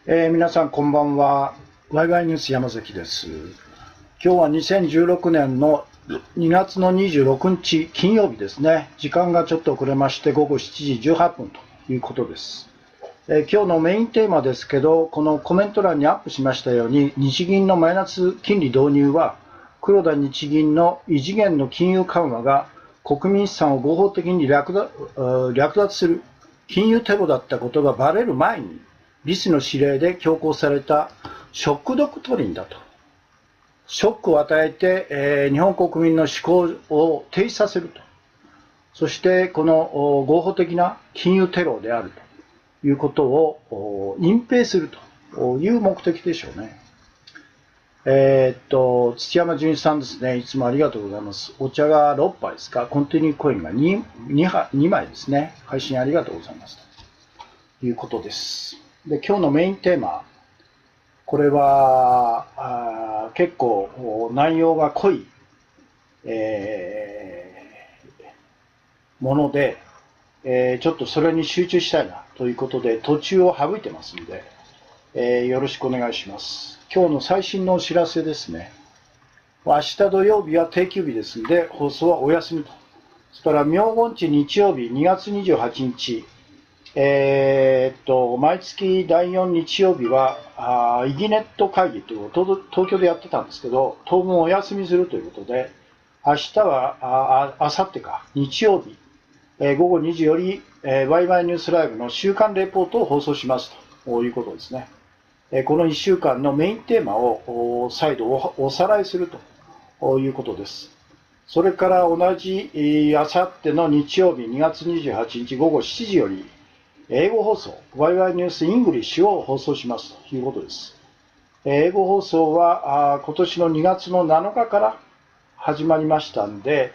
皆さんこんばんは。ワイワイニュース山崎です。今日は2016年の2月の26日金曜日ですね。時間がちょっと遅れまして午後7時18分ということです。今日のメインテーマですけど、このコメント欄にアップしましたように、日銀のマイナス金利導入は黒田日銀の異次元の金融緩和が国民資産を合法的に略奪する金融テロだったことがバレる前にリスの指令で強行されたショックドクトリンだと。ショックを与えて、日本国民の思考を停止させると。そしてこの合法的な金融テロであるということを隠蔽するという目的でしょうね。土山純一さんですね。いつもありがとうございます。お茶が6杯ですか。コンティニューコインが 2枚ですね。配信ありがとうございます。ということです。で、今日のメインテーマ、これは結構内容が濃い、もので、ちょっとそれに集中したいなということで途中を省いてますので、よろしくお願いします。今日の最新のお知らせですね。明日土曜日は定休日ですので放送はお休みと。それから明後日日曜日2月28日、毎月第4日曜日はイギネット会議というのを東京でやってたんですけど、当分お休みするということで、明日は明後日か日曜日、午後2時より、ワイワイニュースライブの週間レポートを放送しますということですね。この1週間のメインテーマを再度おさらいするということです。それから同じ明後日の日曜日2月28日午後7時より英語放送、ワイワイニュースイングリッシュを放送しますということです。英語放送は今年の2月の7日から始まりましたんで、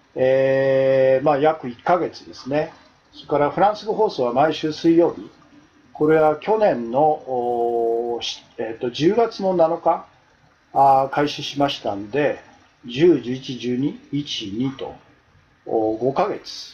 約1ヶ月ですね。それからフランス語放送は毎週水曜日。これは去年の10月の7日開始しましたんで、10、11、12、1、2と5ヶ月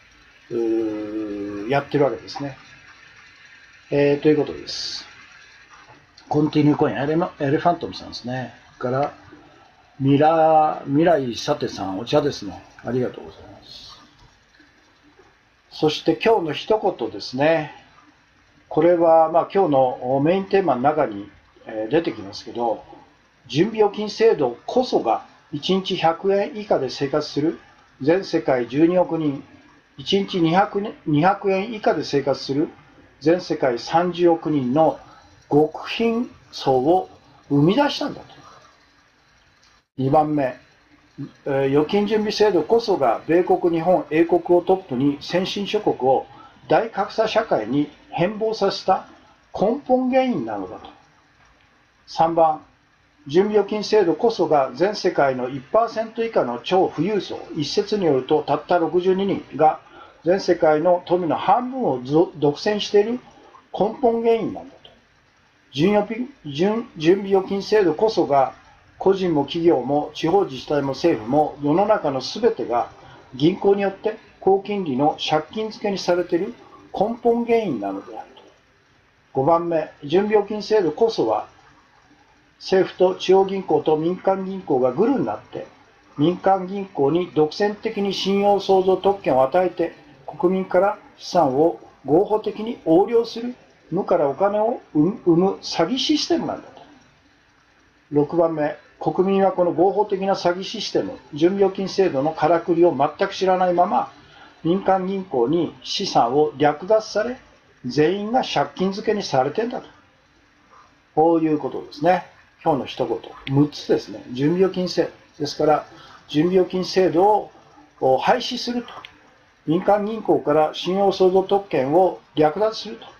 やってるわけですね。ということです。コンティニューコイン、エレファントムさんですね。から未来さてさん、お茶ですね。ありがとうございます。そして今日の一言ですね。これは今日のメインテーマの中に出てきますけど、準備預金制度こそが1日100円以下で生活する全世界12億人、1日200円以下で生活する全世界30億人の極貧層を生み出したんだと。2番目、預金準備制度こそが米国、日本、英国をトップに先進諸国を大格差社会に変貌させた根本原因なのだと。3番、準備預金制度こそが全世界の 1% 以下の超富裕層、一説によるとたった62人が全世界の富の半分を独占している根本原因なんだと。準備預金制度こそが個人も企業も地方自治体も政府も世の中の全てが銀行によって高金利の借金付けにされている根本原因なのであると。5番目、準備預金制度こそは政府と地方銀行と民間銀行がグルになって民間銀行に独占的に信用創造特権を与えて国民から資産を合法的に横領する無からお金を生む詐欺システムなんだと。6番目、国民はこの合法的な詐欺システム、準備預金制度のからくりを全く知らないまま民間銀行に資産を略奪され全員が借金付けにされてんだと。こういうことですね。今日の一言、6つですね。準備預金制度ですから、準備預金制度を廃止すると。民間銀行から信用創造特権を略奪すると。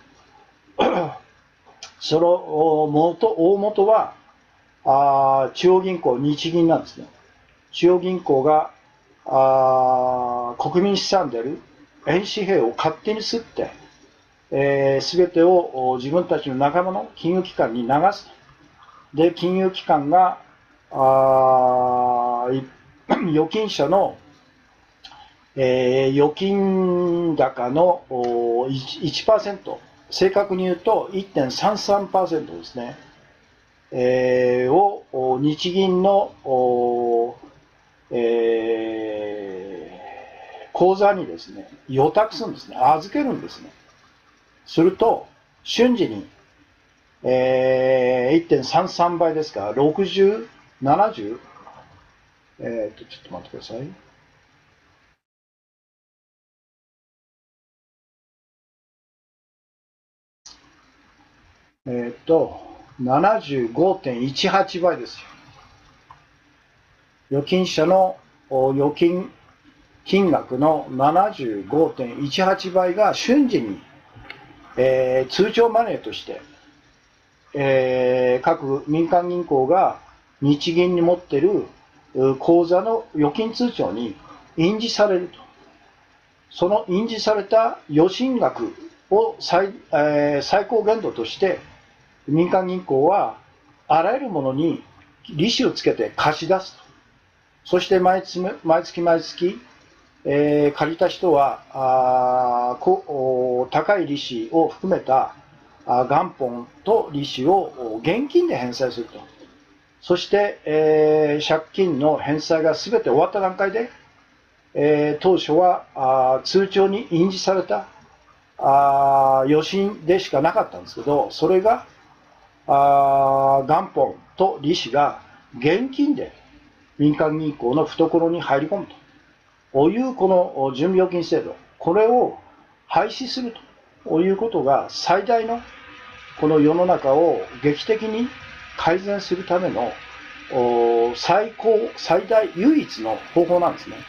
その大元は中央銀行、日銀なんですね。中央銀行が国民資産である円紙幣を勝手に吸って、すべてを自分たちの仲間の金融機関に流すと。で、金融機関が預金者の、預金高の 1%、 正確に言うと 1.33% ですね、を日銀の、口座にですね、預託するんですね、預けるんですね。すると、瞬時に、1.33 倍ですから、60、70、ちょっと待ってください。75.18 倍ですよ。預金者の預金金額の 75.18 倍が瞬時に、通帳マネーとして、各民間銀行が日銀に持っている口座の預金通帳に印字されると。その印字された預信額を最高限度として民間銀行はあらゆるものに利子をつけて貸し出すと。そして毎月、借りた人は高い利子を含めた元本と利子を現金で返済すると。そして、借金の返済がすべて終わった段階で、当初は通帳に印字された預信でしかなかったんですけど、それが元本と利子が現金で民間銀行の懐に入り込むというこの準備預金制度、これを廃止するということが最大のこの世の中を劇的に改善するための最大唯一の方法なんですね。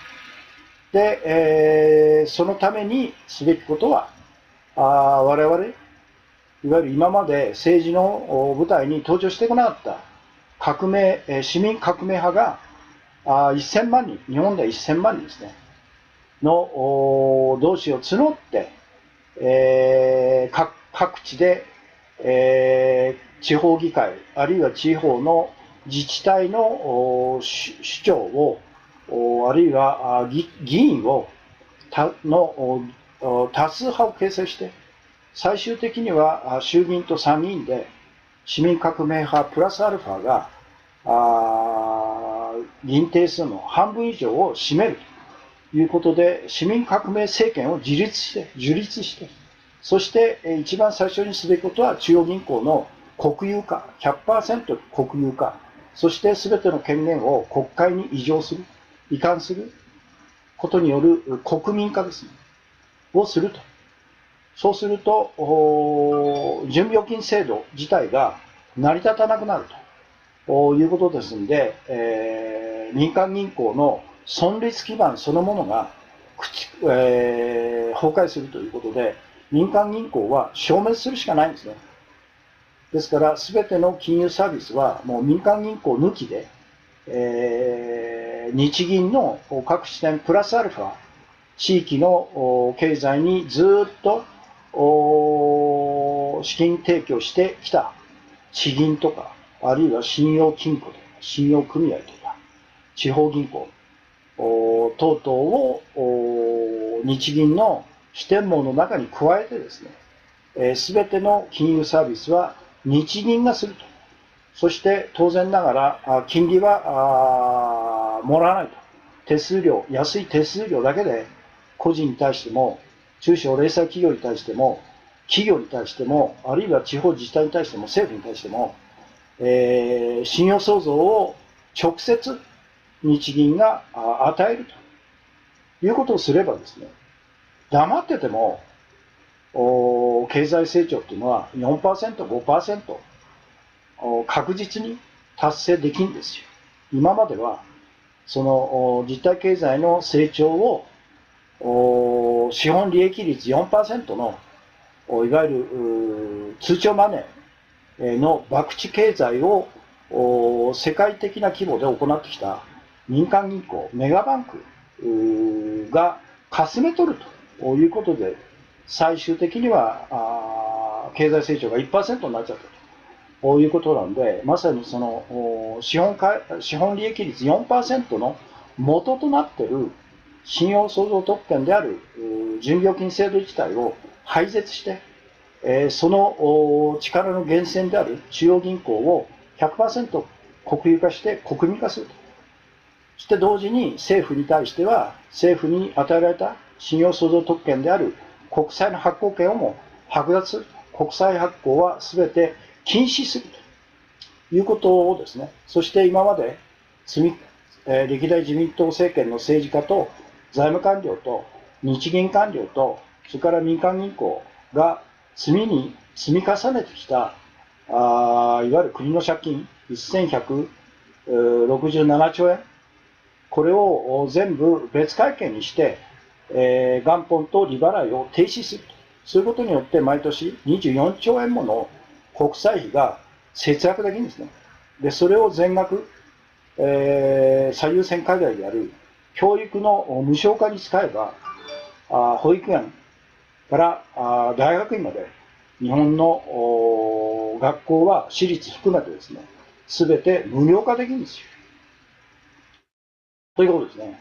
で、そのためにすべきことは我々いわゆる今まで政治の舞台に登場してこなかった市民革命派が1000万人、日本では1000万人ですね、の同志を募って、各地で、地方議会、あるいは地方の自治体の首長を、あるいは議員をの多数派を形成して、最終的には衆議院と参議院で市民革命派プラスアルファが議員定数の半分以上を占めるということで、市民革命政権を樹立して、そして一番最初にすべきことは中央銀行の国有化、100% 国有化、そして全ての権限を国会に移管することによる国民化ですね、をすると。そうすると、準備預金制度自体が成り立たなくなるということですので、民間銀行の存立基盤そのものが、崩壊するということで、民間銀行は消滅するしかないんですね。ですから、すべての金融サービスはもう民間銀行抜きで、日銀の各支店プラスアルファ、地域の経済にずっと資金提供してきた地銀とか、あるいは信用金庫とか、信用組合とか、地方銀行等々を日銀の支店網の中に加えてですね、すべての金融サービスは日銀がすると。そして当然ながら金利はもらわないと。安い手数料だけで個人に対しても、中小零細企業に対しても、あるいは地方自治体に対しても、政府に対しても、信用創造を直接日銀が与えるということをすればですね、黙ってても経済成長というのは 4%、5% 確実に達成できるんですよ。今まではその実体経済の成長を資本利益率 4% のいわゆる通帳マネーの博打経済を世界的な規模で行ってきた民間銀行、メガバンクがかすめ取るということで、最終的には経済成長が 1% になっちゃったということなんで、まさにその資本利益率 4% の元となっている信用創造特権である準備預金制度自体を廃絶して、 その力の源泉である中央銀行を 100% 国有化して国民化すると。そして同時に政府に対しては、政府に与えられた信用創造特権である国債の発行権をも剥奪する。国債発行は全て禁止するということをですね、そして今まで歴代自民党政権の政治家と財務官僚と日銀官僚と、それから民間銀行が積み重ねてきた、いわゆる国の借金1167兆円、これを全部別会計にして、元本と利払いを停止すると。そういうことによって毎年24兆円もの国債費が節約できるんですね。で、それを全額、最優先課題である教育の無償化に使えば、保育園から大学院まで日本の学校は私立含めてですね、すべて無料化できるんですよ。ということですね。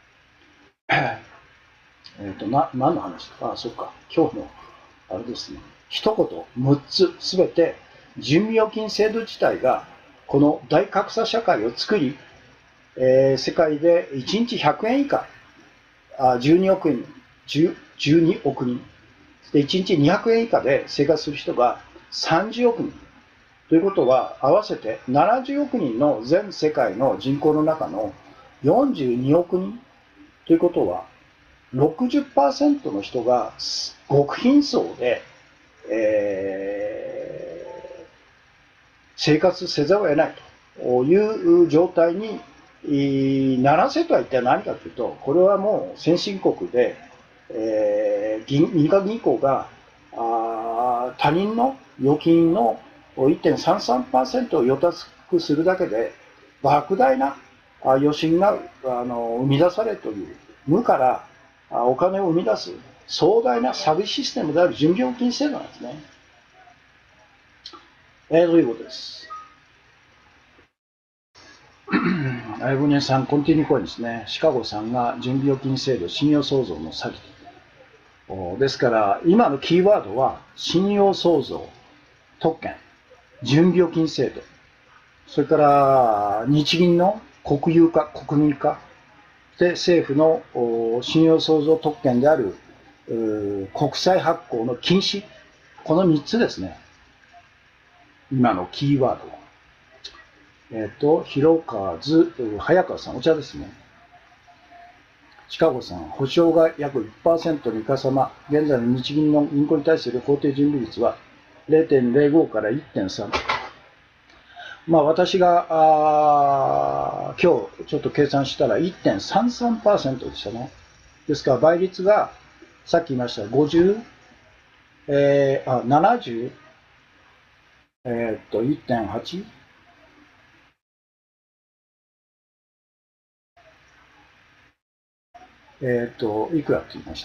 何の話だ？そっか。今日の、あれですね。一言、6つ、すべて、準備預金制度自体が、この大格差社会を作り、世界で1日100円以下、12億人、12億人、で1日200円以下で生活する人が30億人。ということは、合わせて70億人の全世界の人口の中の42億人ということは、60% の人が極貧層で、生活せざるを得ないという状態にならせとは一体何かというと、これはもう先進国で、民間銀行が他人の預金の 1.33% を予託するだけで莫大な余震が生み出されるという無からお金を生み出す壮大なサービスシステムである準備預金制度なんですね。ということです。アイボニアさん、コンティニューコインですね。シカゴさんが準備預金制度、信用創造の詐欺。ですから、今のキーワードは、信用創造、特権、準備預金制度、それから日銀の国有化、国民化、で政府の信用創造特権である国債発行の禁止、この3つですね。今のキーワード。広川津、早川さん、お茶ですね。シカゴさん、保証が約 1% のイカ様、現在の日銀の銀行に対する法定準備率は 0.05 から 1.3。まあ私が今日ちょっと計算したら 1.33% でしたね。ですから倍率がさっき言いました50、70、1.8、いくらって言いました？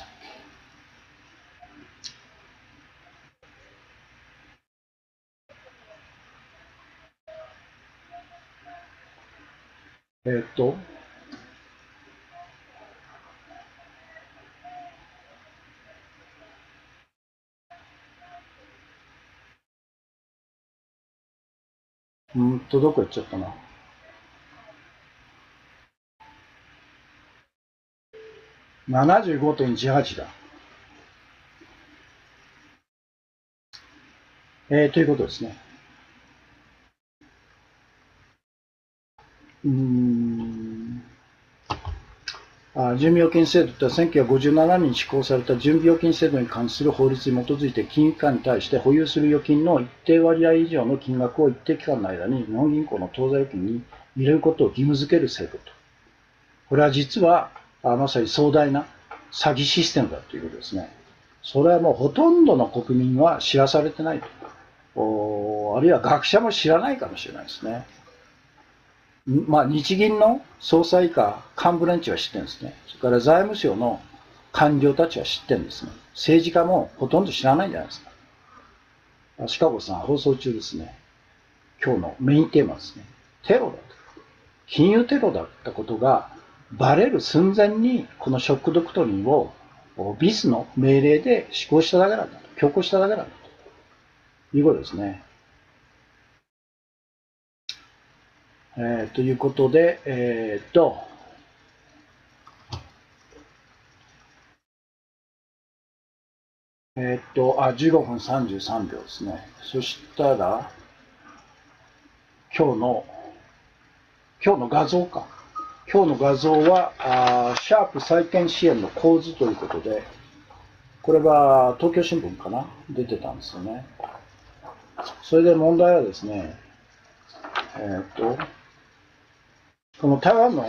どこ行っちゃったな。75.18 だ。ということですね。準備預金制度とは1957年に施行された準備預金制度に関する法律に基づいて金融機関に対して保有する預金の一定割合以上の金額を一定期間の間に日本銀行の当座預金に入れることを義務付ける制度と。これは実はまさに壮大な詐欺システムだということですね。それはもうほとんどの国民は知らされてないと。あるいは学者も知らないかもしれないですね。まあ、日銀の総裁以下幹部連中は知ってるんですね。それから財務省の官僚たちは知ってるんですね。政治家もほとんど知らないんじゃないですか。シカゴさん、放送中ですね。今日のメインテーマですね。テロだと。金融テロだったことがバレる寸前にこのショックドクトリンをビスの命令で施行しただけなんだと。強行しただけなんだいうことですね。ということで、15分33秒ですね。そしたら、今日の画像か。今日の画像は、シャープ債券支援の構図ということで、これが東京新聞かな出てたんですよね。それで問題はですね、この台湾の、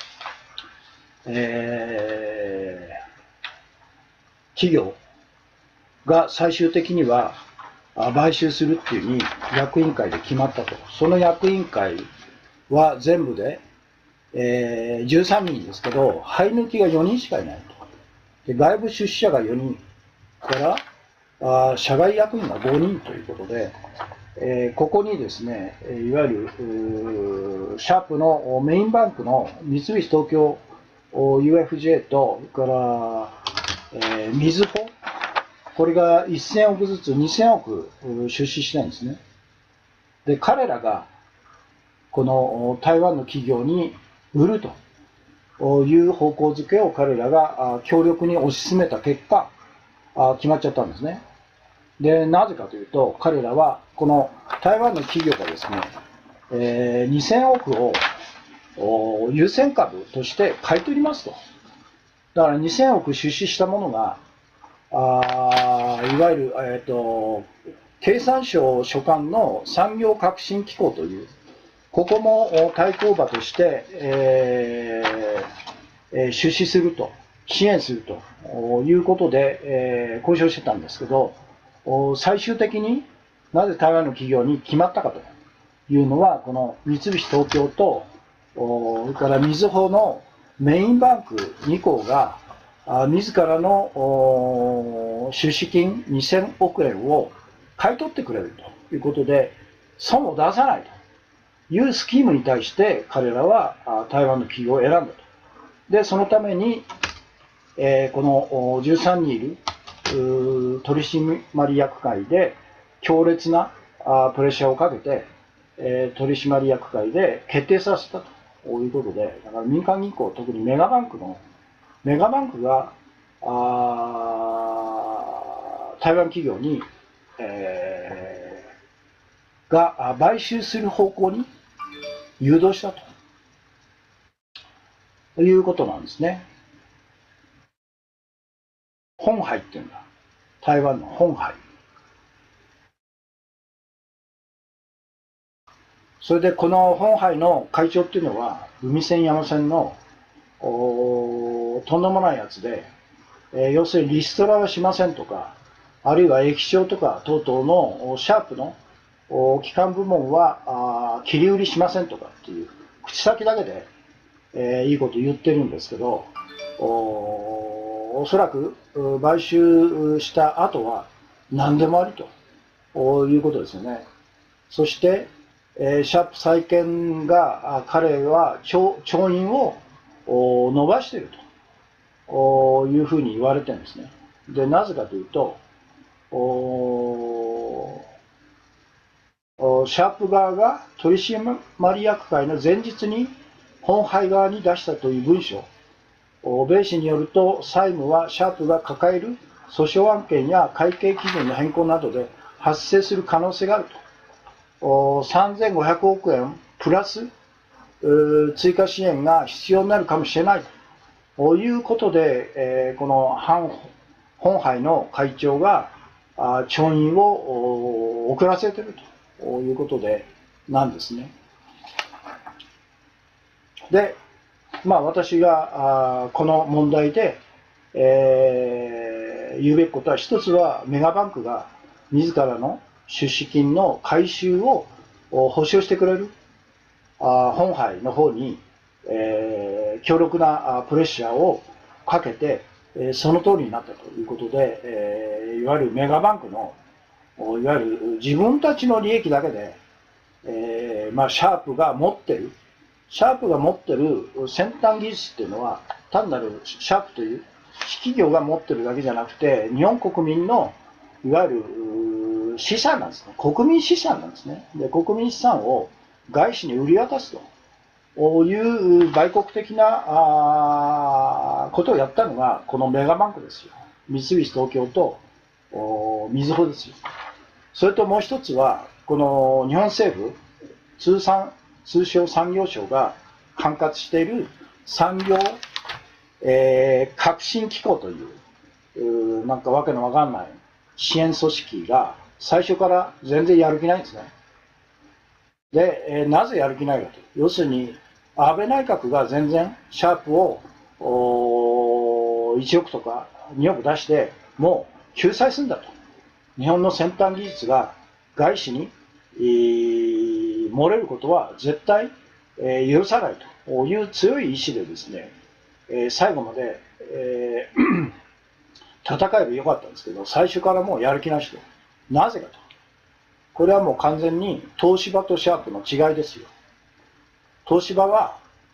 企業が最終的には買収するっていうふうに役員会で決まったと。その役員会は全部で、13人ですけど、生え抜きが4人しかいないと。で外部出資者が4人から社外役員が5人ということで、ここにですね、いわゆるシャープのメインバンクの三菱東京 UFJ と、それから、みずほ、これが1000億ずつ2000億出資してるんですね。で、彼らがこの台湾の企業に売るという方向づけを彼らが強力に推し進めた結果、決まっちゃったんですね。で、なぜかというと、彼らはこの台湾の企業がですね、2000億を優先株として買い取りますと。だから2000億出資したものが、いわゆる、経産省所管の産業革新機構という、ここも対抗馬として、出資すると、支援するということで、交渉してたんですけど、最終的になぜ台湾の企業に決まったかというのは、この三菱東京と、それからみずほのメインバンク2行が、自らの出資金2000億円を買い取ってくれるということで、損を出さないというスキームに対して彼らは台湾の企業を選んだと。で、そのために、この13人いる取締役会で強烈なプレッシャーをかけて、取締役会で決定させたということで、だから民間銀行、特にメガバンクが台湾企業に、が買収する方向に誘導したということなんですね。鴻海っていうんだ。台湾の鴻海。それでこの鴻海の会長っていうのは、海線山線のとんでもないやつで、要するにリストラはしませんとか、あるいは液晶とか等々のシャープの基幹部門は切り売りしませんとかっていう口先だけで、いいこと言ってるんですけど、おそらく買収した後は何でもありということですよね。そして、シャープ債券が彼は調印を伸ばしているというふうに言われてるんですね。で、なぜかというと、シャープ側が取締役会の前日に本杯側に出したという文書、米氏によると債務はシャープが抱える訴訟案件や会計基準の変更などで発生する可能性があると。3500億円プラス追加支援が必要になるかもしれないということで、この本杯の会長が調印を遅らせているということでなんですね。で、私がこの問題で、言うべきことは、一つはメガバンクが自らの出資金の回収を保証してくれる本杯の方に、強力なプレッシャーをかけて、その通りになったということで、いわゆるメガバンクのいわゆる自分たちの利益だけで、シャープが持ってる先端技術っていうのは単なるシャープという企業が持ってるだけじゃなくて、日本国民のいわゆる資産なんですね。国民資産なんですね。で、国民資産を外資に売り渡すという売国的なことをやったのが、このメガバンクですよ。三菱東京とみずほですよ。それともう一つは、この日本政府、通商産業省が管轄している産業、革新機構という、なんかわけのわかんない支援組織が最初から全然やる気ないんですね。で、なぜやる気ないかと。要するに、安倍内閣が全然シャープを1億とか2億出して、もう救済するんだと。日本の先端技術が外資に、漏れることは絶対、許さないという強い意志でですね、最後まで、戦えばよかったんですけど、最初からもうやる気なしと。なぜかと。これはもう完全に東芝とシャープの違いですよ。東芝は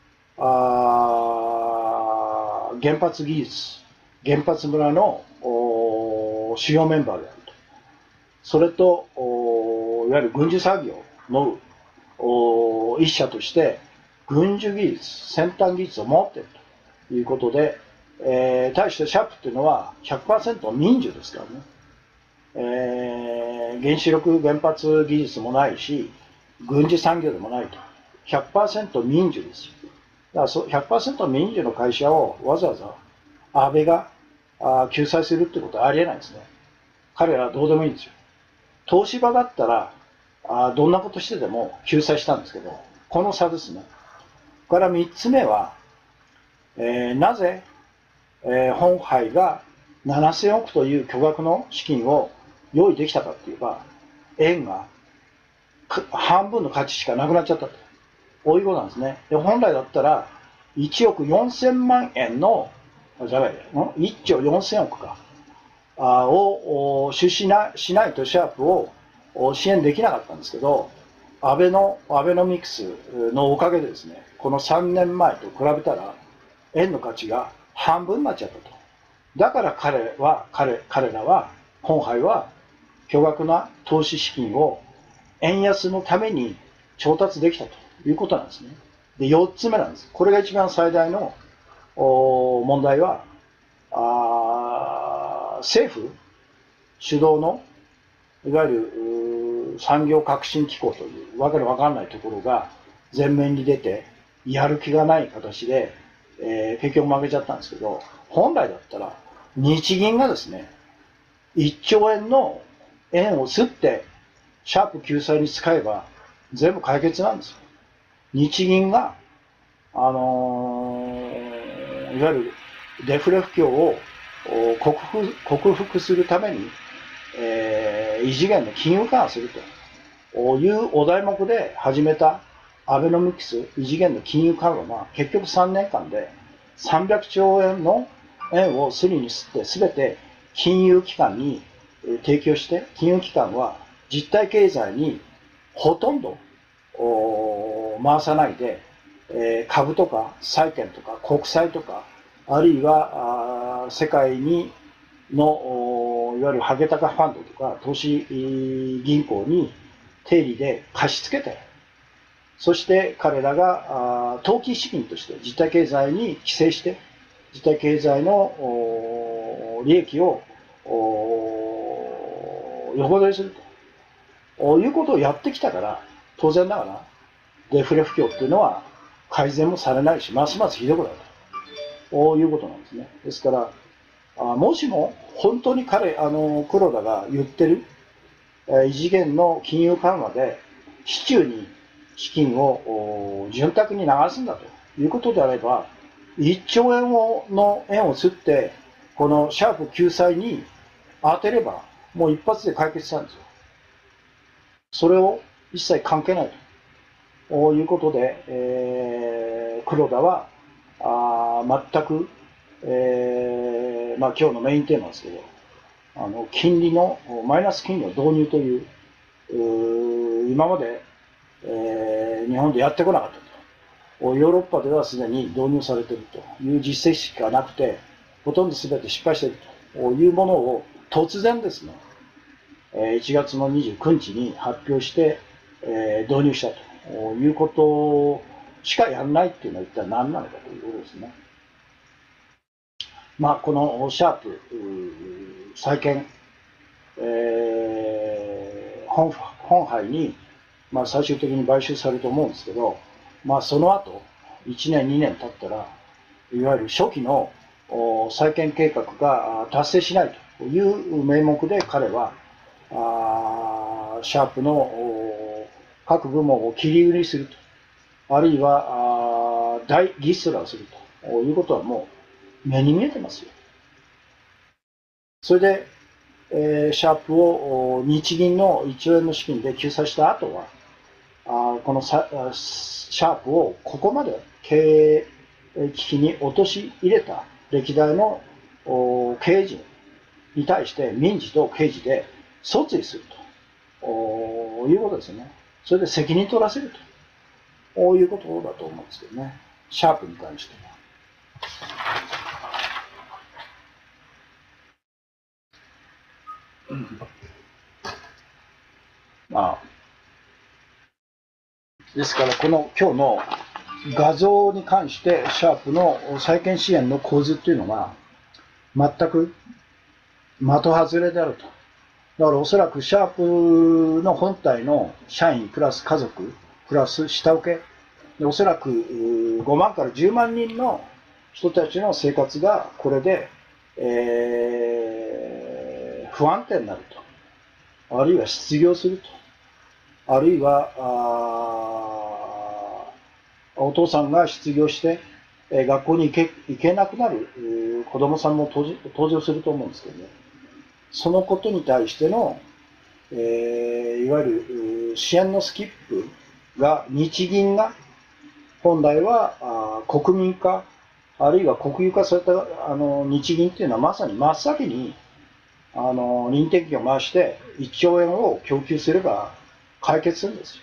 原発技術、原発村の主要メンバーであると。それと、いわゆる軍需産業の一社として、軍需技術、先端技術を持っているということで、対してシャープっていうのは 100% 民需ですからね。原子力原発技術もないし、軍事産業でもないと。100% 民需ですよ。だから 100% 民需の会社をわざわざ安倍が救済するってことはありえないですね。彼らはどうでもいいんですよ。東芝だったらどんなことしてでも救済したんですけど、この差ですね。それから3つ目は、なぜ、本杯が7000億という巨額の資金を用意できたかって言えば、円が半分の価値しかなくなっちゃったと。こういうことなんですね。で、本来だったら1億4000万円の、1兆4000億か、を出資しないとシャープを支援できなかったんですけど、アベノミクスのおかげでですね、この3年前と比べたら円の価値が半分になっちゃったと。だから彼らは、本杯は巨額な投資資金を円安のために調達できたということなんですね。で、4つ目なんです。これが一番最大の問題は、政府主導のいわゆる産業革新機構というわけのわかんないところが前面に出て、やる気がない形で、結局負けちゃったんですけど、本来だったら日銀がですね、1兆円の円を吸ってシャープ救済に使えば全部解決なんですよ。日銀が、いわゆるデフレ不況を克服するために、異次元の金融緩和するというお題目で始めたアベノミクス異次元の金融緩和が結局3年間で300兆円の円をすりに吸って全て金融機関に提供して、金融機関は実体経済にほとんど回さないで、株とか債券とか国債とか、あるいは世界にのいわゆるハゲタカファンドとか投資銀行に定理で貸し付けて、そして彼らが投機資金として実体経済に寄生して、実体経済の利益を横取りするということをやってきたから、当然ながらデフレ不況っていうのは改善もされないし、ますますひどくなるということなんですね。ですからもしも本当に黒田が言ってる異次元の金融緩和で市中に資金を潤沢に流すんだということであれば、1兆円の円を吸ってこのシャープ救済に当てればもう一発で解決したんですよ。それを一切関係ないということで、黒田は全く、今日のメインテーマですけど、マイナス金利の導入という、今まで、日本でやってこなかったと。ヨーロッパではすでに導入されているという実績しかなくて、ほとんど全て失敗しているというものを突然ですね、 1月の29日に発表して、導入したということしかやらないっていうのは一体何なのかということですね。まあ、このシャープ再建、本杯に、まあ、最終的に買収されると思うんですけど、まあ、その後1年2年経ったらいわゆる初期の再建計画が達成しないという名目で彼はシャープの各部門を切り売りすると、あるいは大リストラをするということはもう目に見えてますよ。それで、シャープを日銀の1兆円の資金で救済した後は、このシャープをここまで経営危機に陥れた歴代の経営陣に対して民事と刑事で訴追するということですよね。それで責任取らせるということだと思うんですけどね、シャープに関しては。まあ、ですからこの今日の画像に関してシャープの再建支援の構図っていうのが全く的外れであると。だからおそらくシャープの本体の社員プラス家族プラス下請け、おそらく5万から10万人の人たちの生活がこれで、不安定になると、あるいは失業すると、あるいはお父さんが失業して学校に行けなくなる子供さんも登場すると思うんですけどね。そのことに対しての、いわゆる支援のスキップが日銀が本来は国民化あるいは国有化された日銀っていうのはまさに真っ先に認定機を回して1兆円を供給すれば解決するんですよ。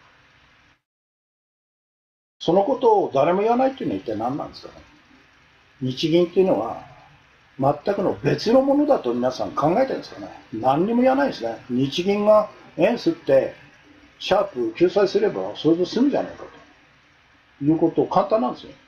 そのことを誰も言わないっていうのは一体何なんですかね。日銀っていうのは全くの別のものだと皆さん考えてるんですかね。何にも言わないですね。日銀が円吸ってシャープ救済すればそれで済むじゃないかということ簡単なんですよ。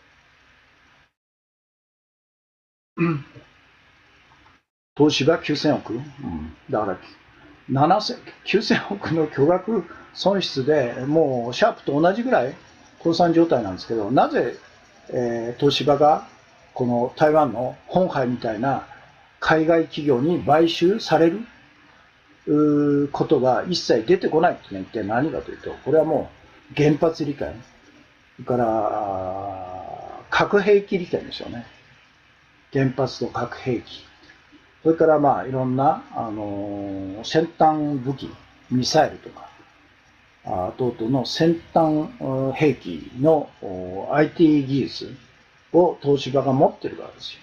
東芝9000億、だから9000億の巨額損失でもうシャープと同じぐらい倒産状態なんですけど、なぜ、東芝がこの台湾の鴻海みたいな海外企業に買収されることが一切出てこないって一体何かというと、これはもう原発理解、それから核兵器理解ですよね。原発と核兵器、それからまあいろんな、先端武器、ミサイルとか等々の先端兵器の IT 技術を東芝が持ってるからです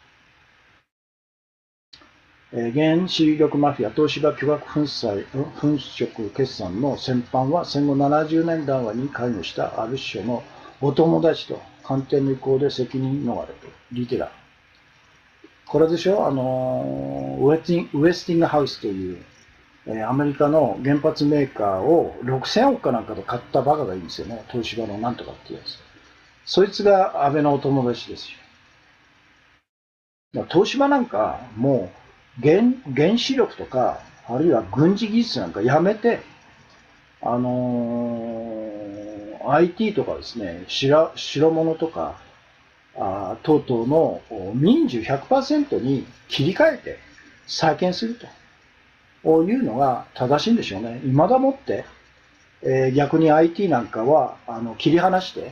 よ。原子力マフィア東芝巨額粉飾決算の先般は戦後70年代に関与したある種のお友達と官邸の意向で責任逃れとリテラ。これでしょ、ウエスティングハウスというアメリカの原発メーカーを6000億かなんかで買ったバカがいいんですよね。東芝のなんとかっていうやつ。そいつが安倍のお友達ですよ。東芝なんかもう原子力とかあるいは軍事技術なんかやめて、IT とかですね、白物とか等々の民需 100% に切り替えて再建するというのが正しいんでしょうね。未だもって、逆に IT なんかは切り離して、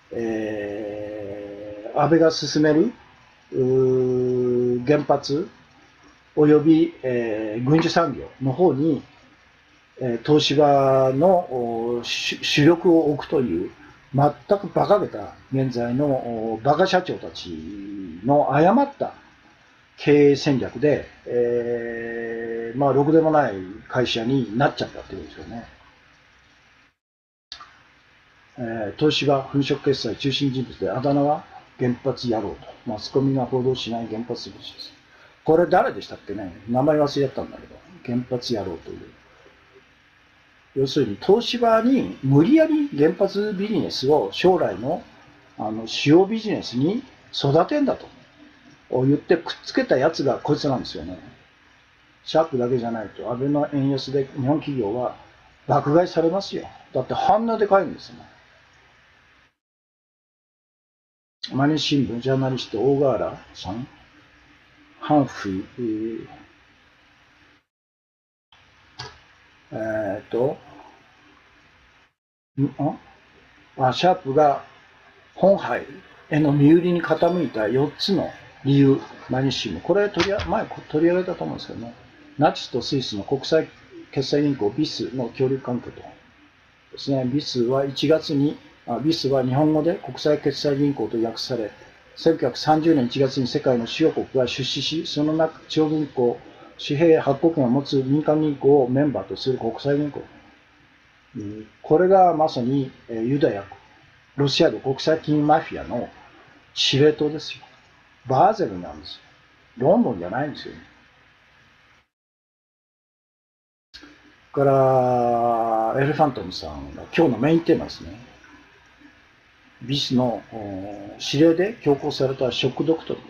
安倍が進める原発および、軍需産業の方に、東芝の主力を置くという全く馬鹿げた現在の馬鹿社長たちの誤った経営戦略で、まあろくでもない会社になっちゃったっていうんですよね。東芝粉飾決済中心人物であだ名は原発野郎とマスコミが報道しない原発物です。これ誰でしたっけね、名前忘れちゃったんだけど、 原発やろうという。要するに東芝に無理やり原発ビジネスを将来の主要ビジネスに育てんだと言ってくっつけたやつがこいつなんですよね。シャープだけじゃないと、安倍の円安で日本企業は爆買いされますよ。だって半値で買えるんですよね。毎日新聞ジャーナリスト大河原さん、ハンフィシャープが本杯への身売りに傾いた4つの理由、毎日新聞。これ前取り上げたと思うんですけどね。ナチスとスイスの国際決済銀行ビスの協力関係とですね。ビスは日本語で国際決済銀行と訳され、1930年1月に世界の主要国が出資し、その中、地方銀行、紙幣発行権を持つ民間銀行をメンバーとする国際銀行。これがまさにユダヤ、ロシアの国際金融マフィアの司令塔ですよ。バーゼルなんですよ。ロンドンじゃないんですよ。から、エレファントムさんが今日のメインテーマですね。ビスの指令で強行されたショックドクトリン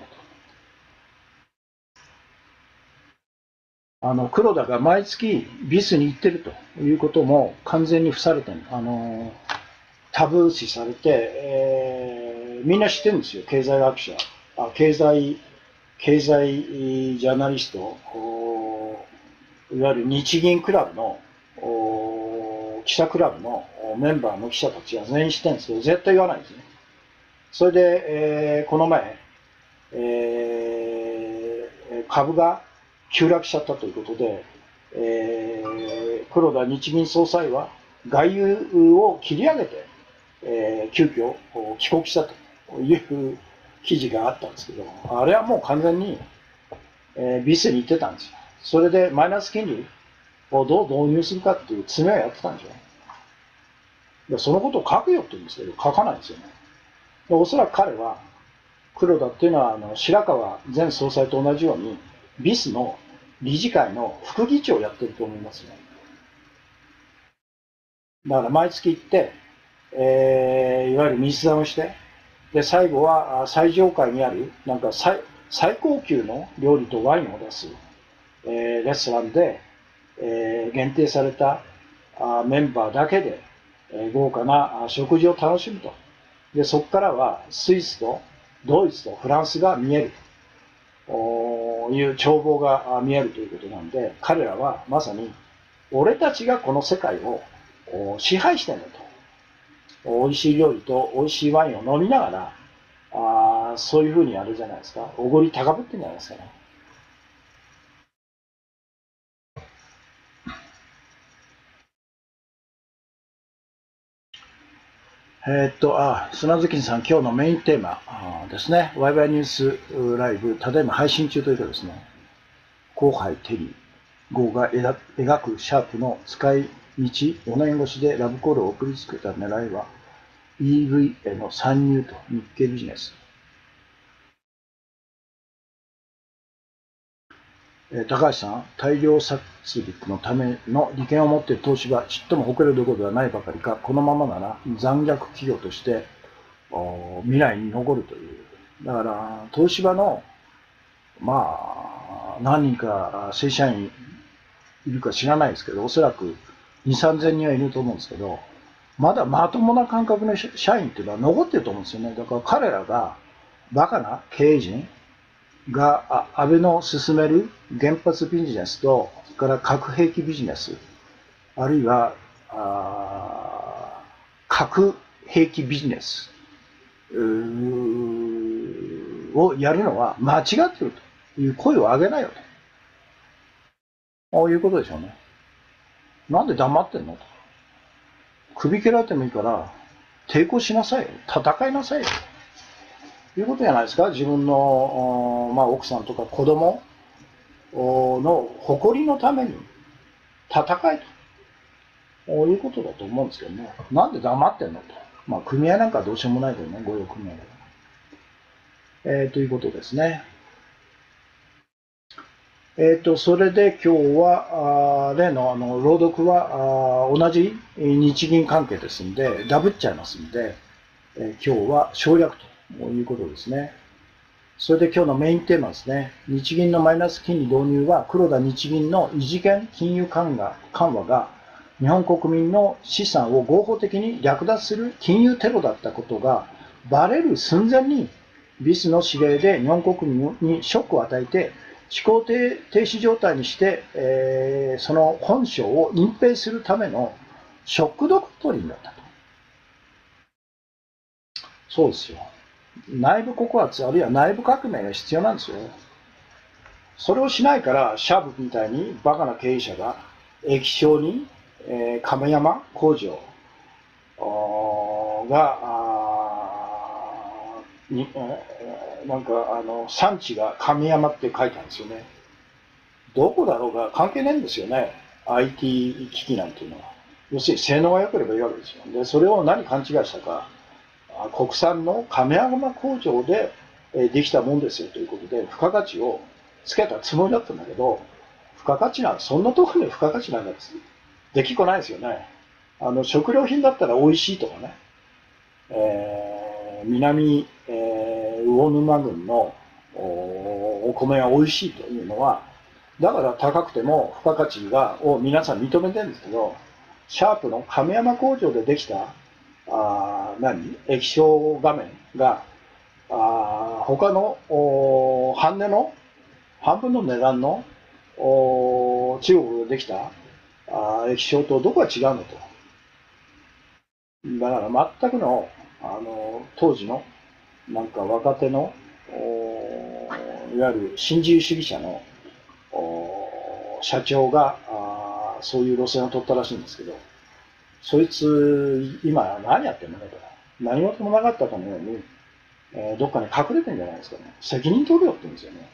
だと。黒田が毎月ビスに行ってるということも完全に伏されてる。タブー視されて、みんな知ってるんですよ。経済学者、経済ジャーナリスト、いわゆる日銀クラブの記者クラブのメンバーの記者たちは全員知ってるんですけど、絶対言わないんですね。それで、この前、株が急落しちゃったということで、黒田日銀総裁は外遊を切り上げて、急遽帰国したという記事があったんですけど、あれはもう完全に、ビスに行ってたんですよ。それでマイナス金利をどう導入するかっていう詰めをやってたんでしょ。でそのことを書くよって言うんですけど、書かないんですよね。でおそらく彼は、黒田っていうのは白川前総裁と同じように、ビスの理事会の副議長をやってると思いますね。だから毎月行って、いわゆる密談をして、で最後は最上階にあるなんか最高級の料理とワインを出す、レストランで、限定されたメンバーだけで、豪華な食事を楽しむと。でそこからはスイスとドイツとフランスが見えるという眺望が見えるということなんで、彼らはまさに俺たちがこの世界を支配してるんだと。美味しい料理と美味しいワインを飲みながら、そういうふうにやるじゃないですか。おごり高ぶってるんじゃないですかね。砂月さん、今日のメインテーマですね。ワイワイニュースライブ、ただいま配信中というかですね、後輩テリー号が描くシャープの使い道、4年越しでラブコールを送りつけた狙いは、EV への参入と日経ビジネス。高橋さん、大量殺戮のための利権を持っている東芝、ちっとも誇れるどころではないばかりか、このままなら残虐企業として未来に残るという。だから、東芝の、何人か正社員いるか知らないですけど、おそらく2、3000人はいると思うんですけど、まだまともな感覚の社員っていうのは残ってると思うんですよね。だから彼らがバカな経営陣が安倍の進める原発ビジネスと、それから核兵器ビジネス、あるいは核兵器ビジネスをやるのは間違っているという声を上げなよと。こういうことでしょうね。なんで黙ってんのと。首切られてもいいから抵抗しなさいよ。戦いなさいよ。ということじゃないですか。自分の、奥さんとか子供の誇りのために戦えと。こういうことだと思うんですけどね。なんで黙ってんのと。組合なんかはどうしようもないけどね。御用組合で。ということですね。 それで今日は、例の朗読は同じ日銀関係ですんで、ダブっちゃいますんで、今日は省略ということですね。それで今日のメインテーマですね。日銀のマイナス金利導入は黒田日銀の異次元金融緩和が日本国民の資産を合法的に略奪する金融テロだったことがバレる寸前にビスの指令で日本国民にショックを与えて思考停止状態にして、その本性を隠蔽するためのショックドクトリンだったと。そうですよ。内部告発あるいは内部革命が必要なんですよ。それをしないからシャープみたいにバカな経営者が液晶に、亀山工場がなんか産地が亀山って書いてあるんですよね。どこだろうが関係ないんですよね。IT 機器なんていうのは。要するに性能が良ければいいわけですよ。で、それを何勘違いしたか。国産の亀山工場でできたもんですよということで、付加価値をつけたつもりだったんだけど、付加価値なんそんなところで付加価値なんかできっこないですよね。食料品だったら美味しいとかね、南、魚沼郡のお米は美味しいというのは、だから高くても付加価値を皆さん認めてるんですけど、シャープの亀山工場でできた液晶画面が他の半値の半分の値段の中国でできた液晶とどこが違うのと。だから全くの当時のなんか若手のいわゆる新自由主義者の社長がそういう路線を取ったらしいんですけど、そいつ今何やってんのかと。何事もなかったかのように、どっかに隠れてんじゃないですかね。責任取るよって言うんですよね。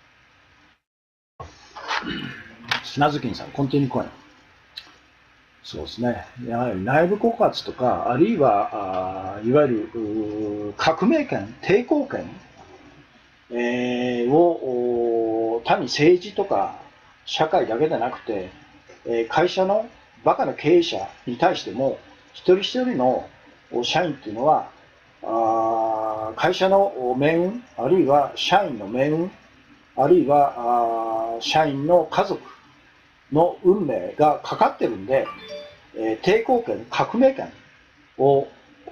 砂月さん、コンティニューコイン。そうですね。やはり内部告発とか、あるいはいわゆる革命権、抵抗権、を単に政治とか社会だけでなくて、会社のバカな経営者に対しても、一人一人の社員っていうのは、会社の命運、あるいは社員の命運、あるいは社員の家族の運命がかかってるんで、抵抗権、革命権を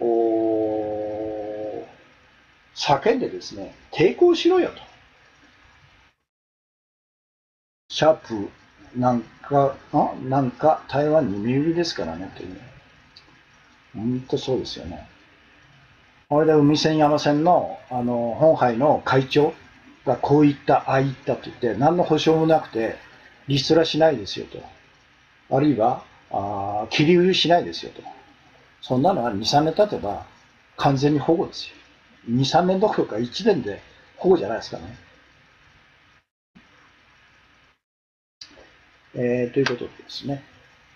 叫んでですね、抵抗しろよと。シャープなんか台湾に身売りですからねという。本当そうですよね。これで海線山線の本杯の会長がこう言った、ああ言ったと言って、何の保証もなくて、リストラしないですよと。あるいは、切り売りしないですよと。そんなのは2、3年経てば完全に保護ですよ。2、3年どころか1年で保護じゃないですかね。ということでですね。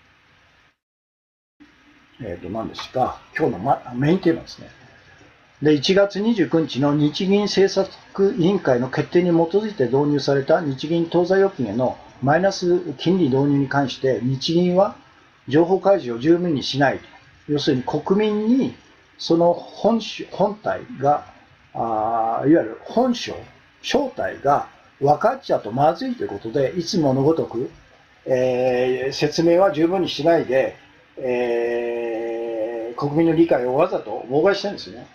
何ですか、今日の、メインテーマですね。で、1月29日の日銀政策委員会の決定に基づいて導入された日銀当座預金へのマイナス金利導入に関して、日銀は情報開示を十分にしない。要するに国民にその本体が、いわゆる本性、正体が分かっちゃうとまずいということで、いつものごとく、説明は十分にしないで、国民の理解をわざと妨害してるんですよね。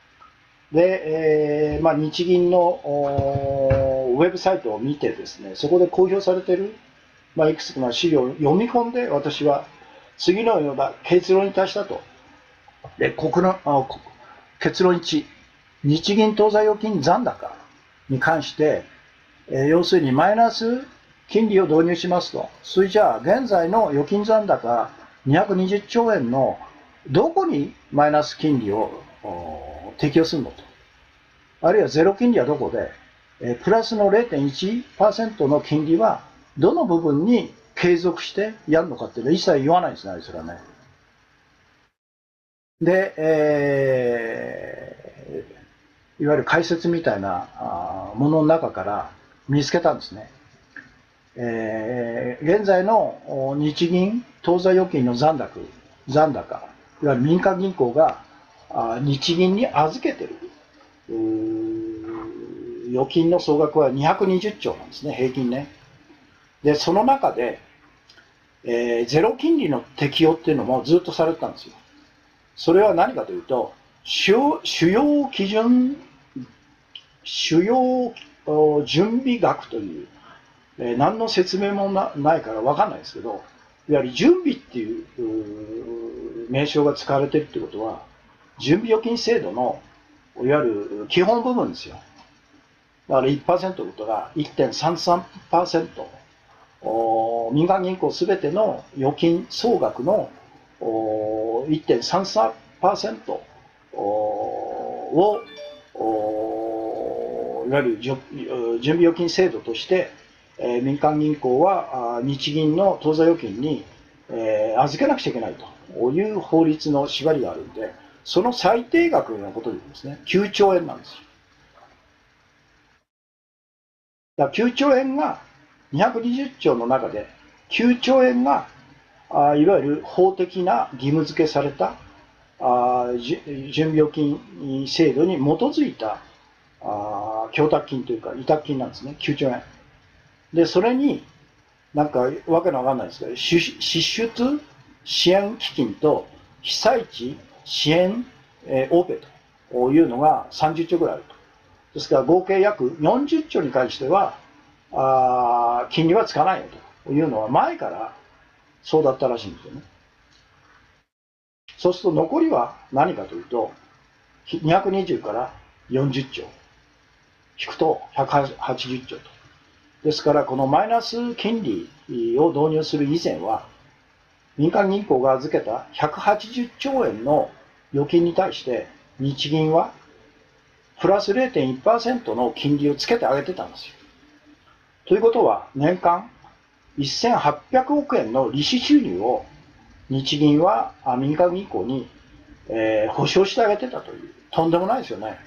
で、日銀のウェブサイトを見てですね、そこで公表されている、いくつかの資料を読み込んで、私は次のような結論に達したと。で、結論1、日銀当座預金残高に関して、要するにマイナス金利を導入しますと。それじゃあ、現在の預金残高220兆円のどこにマイナス金利を適用するのと。あるいはゼロ金利はどこで、プラスの 0.1% の金利はどの部分に継続してやるのかっていうのは一切言わないんですね、あいつらね。で、いわゆる解説みたいなものの中から見つけたんですね。 現在の日銀当座預金の残高、いわゆる民間銀行が日銀に預けている預金の総額は220兆なんですね、平均ね。で、その中で、ゼロ金利の適用っていうのもずっとされてたんですよ。それは何かというと、主要準備額という、何の説明もないから分かんないですけど、いわゆる準備っていう名称が使われているということは、準備預金制度のいわゆる基本部分ですよ。だから 1% のことが 1.33%、民間銀行すべての預金総額の 1.33% をいわゆる準備預金制度として民間銀行は日銀の当座預金に預けなくちゃいけないという法律の縛りがあるんで、その最低額のことでですね、9兆円なんですよ。だから9兆円が220兆の中で9兆円がいわゆる法的な義務付けされた準備預金制度に基づいた供託金というか委託金なんですね、9兆円。で、それになんかわけのわかんないですけど、支出支援基金と被災地支援オペというのが30兆ぐらいあると。ですから合計約40兆に関しては金利はつかないよというのは前からそうだったらしいんですよね。そうすると残りは何かというと、220から40兆引くと180兆と。ですからこのマイナス金利を導入する以前は、民間銀行が預けた180兆円の預金に対して日銀はプラス 0.1% の金利をつけてあげてたんですよ。ということは年間1800億円の利子収入を日銀は民間銀行に、保証してあげてたという、とんでもないですよね。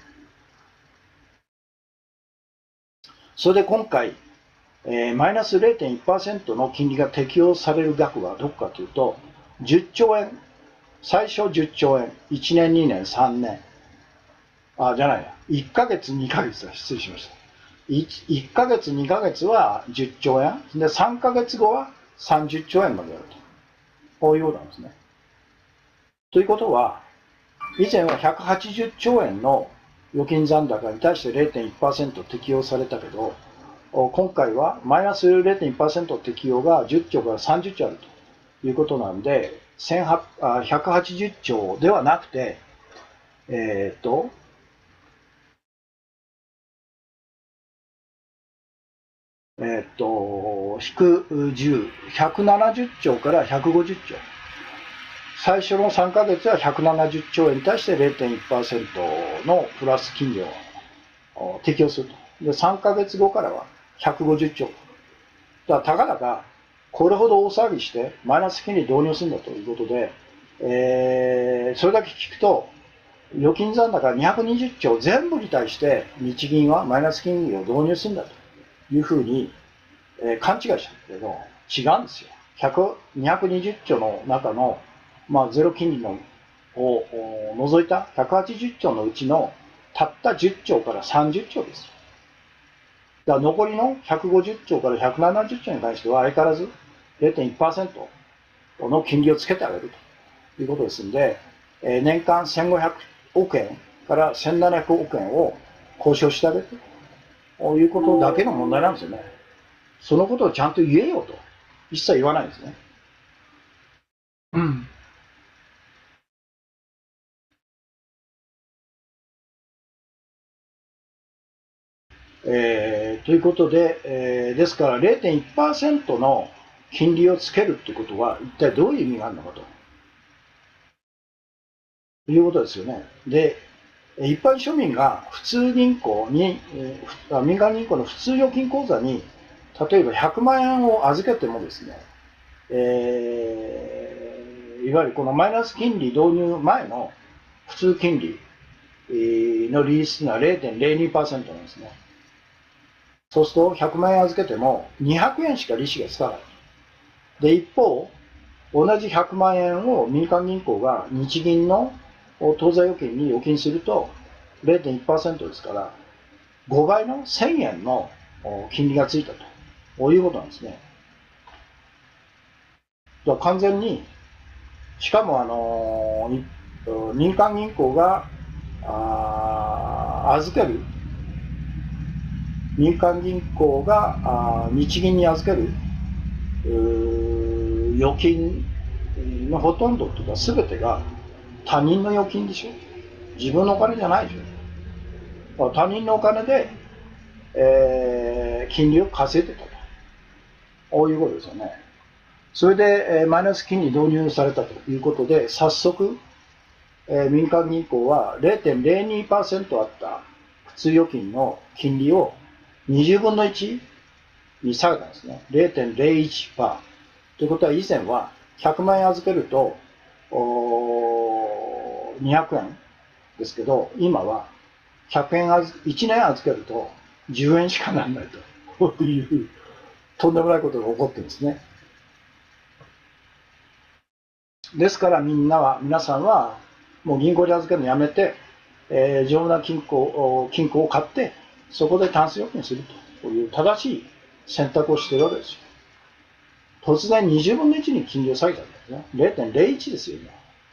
それで今回、マイナス 0.1% の金利が適用される額はどこかというと、10兆円、最初10兆円、1年、2年、3年、じゃないや、1ヶ月、2ヶ月だ、失礼しました。1ヶ月、2ヶ月は10兆円、で3ヶ月後は30兆円までやると。こういうことなんですね。ということは、以前は180兆円の預金残高に対して 0.1% 適用されたけど、今回はマイナス 0.1% 適用が10兆から30兆あるということなんで、180兆ではなくて、引く10、170兆から150兆。最初の3ヶ月は170兆円に対して 0.1% のプラス金利を適用すると。で、3ヶ月後からは150兆。だからたかだかこれほど大騒ぎしてマイナス金利導入するんだということで、それだけ聞くと、預金残高220兆全部に対して日銀はマイナス金利を導入するんだというふうに、勘違いしたんだけど、違うんですよ。220兆の中の、ゼロ金利のを除いた180兆のうちのたった10兆から30兆です。だから残りの150兆から170兆に関しては相変わらず 0.1% の金利をつけてあげるということですので、年間1500億円から1700億円を交渉してあげるということだけの問題なんですよね。そのことをちゃんと言えよと一切言わないんですね。ということで、ですから 0.1% の金利をつけるということは一体どういう意味があるのかということですよね。で、一般庶民が普通銀行に、民間銀行の普通預金口座に例えば100万円を預けてもですね、いわゆるこのマイナス金利導入前の普通金利の利率というのは 0.02% なんですね。 そうすると100万円預けても200円しか利子がつかない。で、一方、同じ100万円を民間銀行が日銀の当座預金に預金すると 0.1% ですから、5倍の1000円の金利がついたと。こういうことなんですね。だから完全に、しかも民間銀行が預ける、民間銀行が日銀に預ける預金のほとんどというか全てが他人の預金でしょ。自分のお金じゃないでしょ。他人のお金で、金利を稼いでたと。こういうことですよね。それで、マイナス金利導入されたということで、早速、民間銀行は 0.02% あった普通預金の金利を20分の1に下げたんですね。0.01%。ということは以前は100万円預けると200円ですけど、今は100円1年預けると10円しかならないと。こういうとんでもないことが起こってるんですね。ですから皆さんはもう銀行で預けるのやめて、丈夫な金庫を買って、そこでタンス預金するという正しい選択をしているわけですよ。突然20分の1に金利を下げたんですね。0.01 ですよ、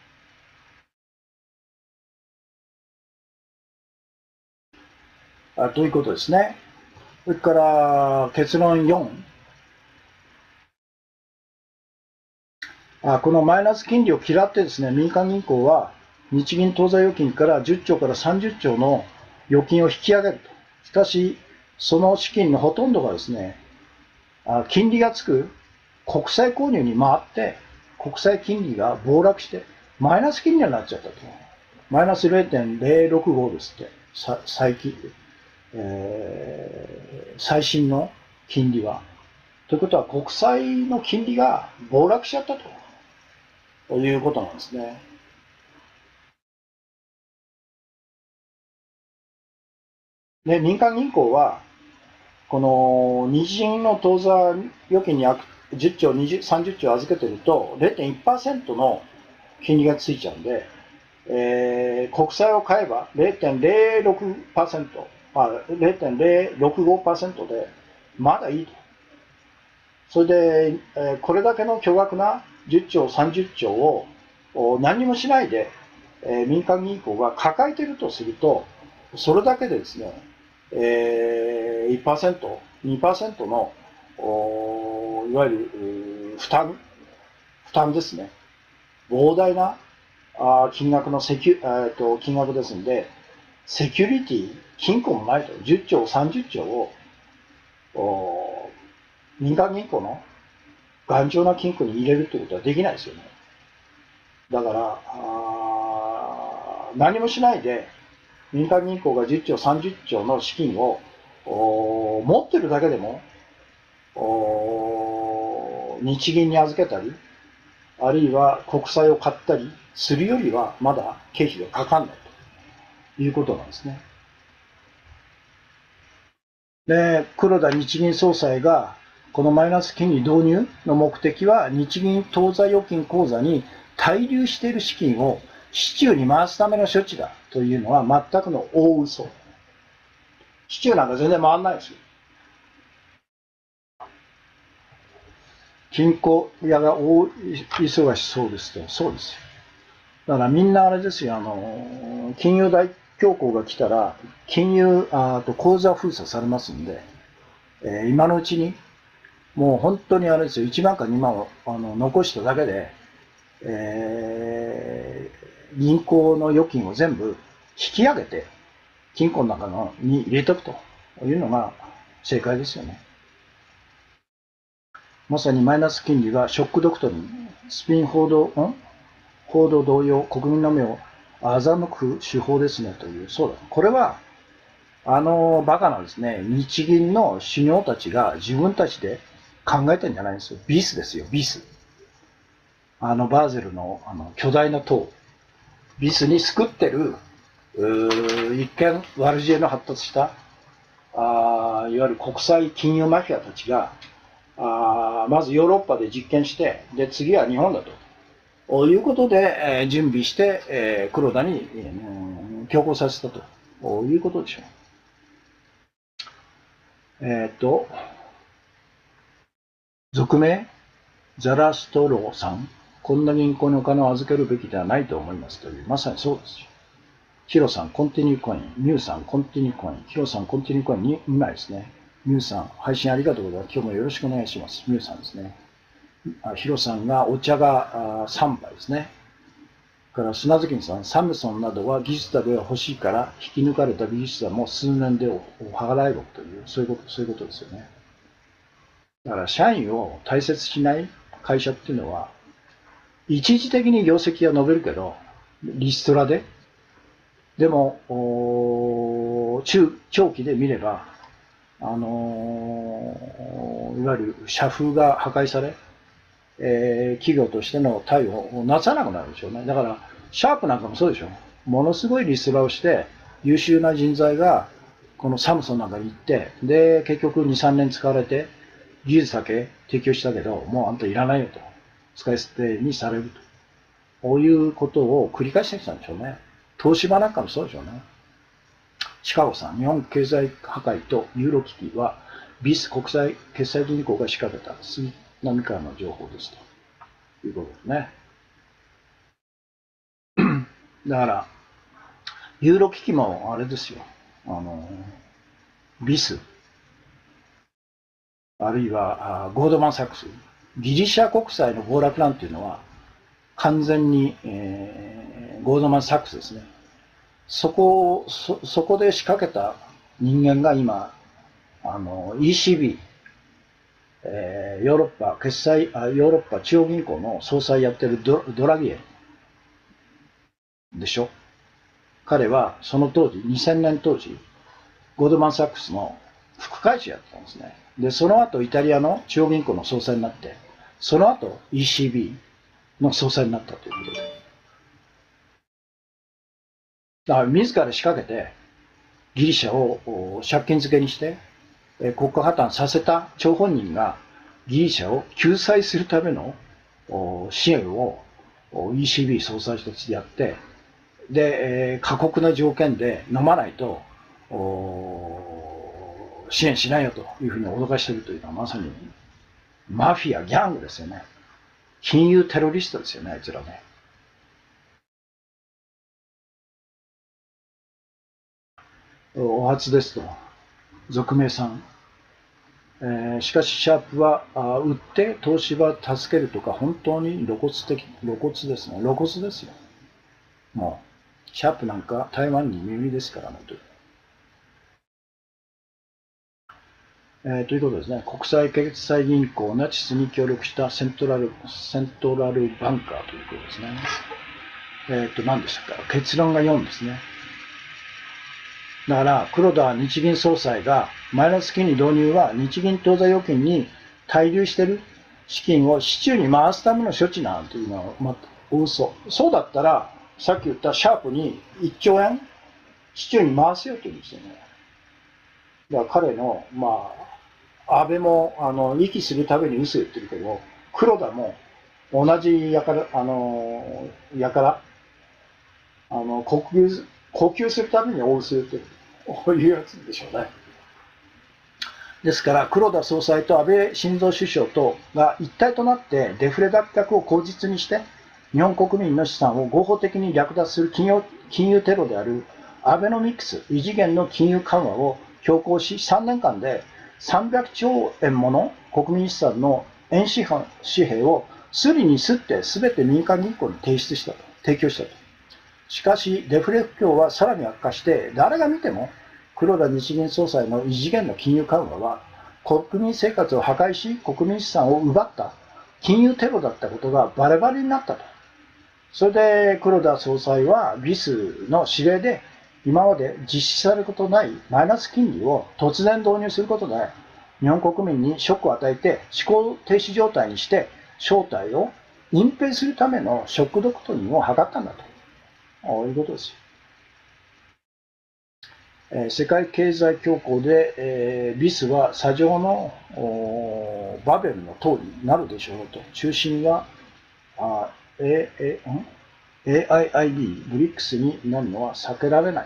今。ということですね。それから結論4。このマイナス金利を嫌ってですね、民間銀行は日銀当座預金から10兆から30兆の預金を引き上げると。しかし、その資金のほとんどがですね、金利がつく国債購入に回って、国債金利が暴落して、マイナス金利になっちゃったと。マイナス 0.065 ですって、最新の金利は。ということは、国債の金利が暴落しちゃったということなんですね。で、民間銀行は、この日銀の当座預金に10兆、30兆預けてると 0.1% の金利がついちゃうんで、国債を買えば 0.06%、0.065% でまだいいと。それで、これだけの巨額な10兆、30兆を何にもしないで、民間銀行が抱えているとすると、それだけでですね、1%、2% のいわゆる負担ですね。膨大な金額ですので、セキュリティ、金庫もないと。10兆、30兆を民間銀行の頑丈な金庫に入れるということはできないですよね。だから、何もしないで、民間銀行が10兆、30兆の資金を持ってるだけでも、日銀に預けたり、あるいは国債を買ったりするよりは、まだ経費がかかんないということなんですね。で、黒田日銀総裁が、このマイナス金利導入の目的は、日銀当座預金口座に滞留している資金を市中に回すための処置だというのは全くの大嘘。市中なんか全然回らないですよ。金庫屋が大忙しそうですと、そうですよ。だからみんなあれですよ、金融大恐慌が来たら、口座封鎖されますんで、今のうちに、もう本当にあれですよ、1万か2万を残しただけで、銀行の預金を全部引き上げて、金庫の中に入れておくというのが正解ですよね。まさにマイナス金利がショックドクトリン、スピン報道同様、国民の目を欺く手法ですねという、そうだ。これは、バカなですね、日銀の首脳たちが自分たちで考えてんじゃないんですよ。ビスですよ、ビス。バーゼルの巨大な塔。ビスに作ってる、一見悪知恵の発達したいわゆる国際金融マフィアたちがまずヨーロッパで実験して、で次は日本だということで、準備して、黒田に、強行させたということでしょう。俗名ザラストローさん、こんな銀行にお金を預けるべきではないと思いますという、まさにそうですよ。ヒロさん、コンティニューコイン。ミュウさん、コンティニューコイン。ヒロさん、コンティニューコイン 2枚ですね。ミュウさん、配信ありがとうございます。今日もよろしくお願いします。ミュウさんですね。ヒロさんがお茶が3杯ですね。から砂月さん、サムソンなどは技術だけが欲しいから引き抜かれた美術者も数年でお払いろという、そういうことですよね。だから社員を大切しない会社っていうのは、一時的に業績は伸びるけど、リストラで、でも、長期で見れば、いわゆる社風が破壊され、企業としての対応をなさなくなるでしょうね。だから、シャープなんかもそうでしょ。ものすごいリストラをして、優秀な人材が、このサムソンなんかに行って、で、結局2、3年使われて、技術だけ提供したけど、もうあんたいらないよと。使い捨てにされると。こういうことを繰り返してきたんでしょうね。東芝なんかもそうでしょうね。シカゴさん、日本経済破壊とユーロ危機は、ビス国際決済銀行が仕掛けた杉並からの情報ですということですね。だから、ユーロ危機もあれですよ。ビス、あるいはゴールドマン・サックス、ギリシャ国債の暴落なんていうのは、完全に、ゴールドマン・サックスですね。そこで仕掛けた人間が今、ECB、ヨーロッパ中央銀行の総裁やってるドラギエでしょ。彼はその当時、2000年当時、ゴールドマン・サックスの副会長やったんですね。で、その後イタリアの中央銀行の総裁になって、その後 ECB の総裁になったということで。だから自ら仕掛けて、ギリシャを借金付けにして、国家破綻させた張本人がギリシャを救済するための支援を ECB 総裁としてやって、で、過酷な条件で飲まないと支援しないよというふうに脅かしているというのはまさにマフィア、ギャングですよね。金融テロリストですよね、あいつらね。お初ですと、俗名さん。しかし、シャープは、売って東芝助けるとか、本当に露骨ですね。露骨ですよ。もう、シャープなんか台湾に耳ですからね。ということですね。国際決済銀行ナチスに協力したセントラルバンカーということですね。何でしたか。結論が4ですね。だから、黒田日銀総裁がマイナス金利導入は日銀当座預金に滞留している資金を市中に回すための処置なんていうのは、嘘。そうだったら、さっき言ったシャープに1兆円市中に回すよと言うんですよね。だから彼の、安倍も息するために嘘言ってるけど、黒田も同じやから、呼吸するために大嘘言ってる。こういうやつでしょうね。ですから、黒田総裁と安倍晋三首相とが一体となってデフレ脱却を口実にして、日本国民の資産を合法的に略奪する金融テロであるアベノミクス、異次元の金融緩和を強行し、3年間で300兆円もの国民資産の円紙幣をすりにすって全て民間銀行に提供したと。しかし、デフレ不況はさらに悪化して、誰が見ても黒田日銀総裁の異次元の金融緩和は国民生活を破壊し、国民資産を奪った金融テロだったことがバレバレになったと。それで黒田総裁はビスの指令で今まで実施されることないマイナス金利を突然導入することで日本国民にショックを与えて思考停止状態にして正体を隠蔽するためのショックドクトリンを図ったんだということですよ。 世界経済恐慌で、ビスは砂上のバベルの塔になるでしょうと。中心がAIIB、ブリックスになるのは避けられない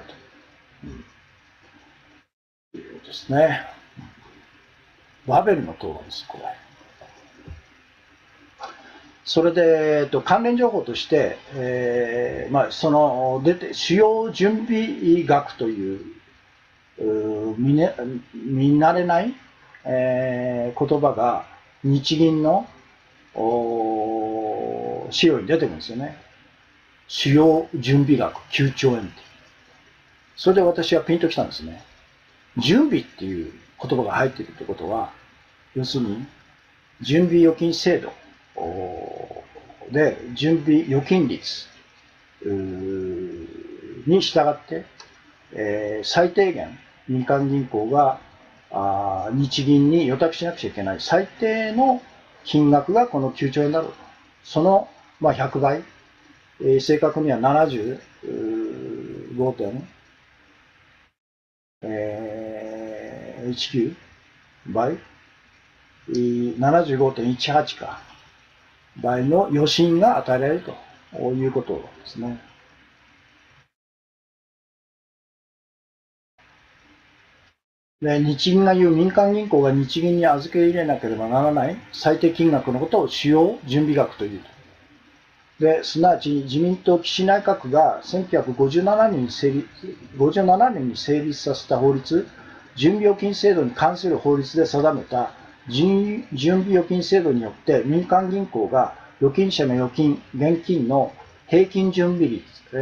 ということですね。バベルの塔です、これ。それで、関連情報として、その主要準備学という見慣れない、言葉が日銀の資料に出てくるんですよね。主要準備額9兆円って。それで私はピンときたんですね。準備っていう言葉が入っているってことは、要するに準備預金制度で準備預金率に従って、最低限民間銀行が日銀に予託しなくちゃいけない最低の金額がこの9兆円だろうと。その100倍、正確には75.19倍、75.18か倍の余震が与えられるということですね。で、日銀が言う民間銀行が日銀に預け入れなければならない最低金額のことを主要準備額という。で、すなわち自民党岸内閣が1957年に成立させた法律、準備預金制度に関する法律で定めた準備預金制度によって民間銀行が預金者の預金、現金の平均準備率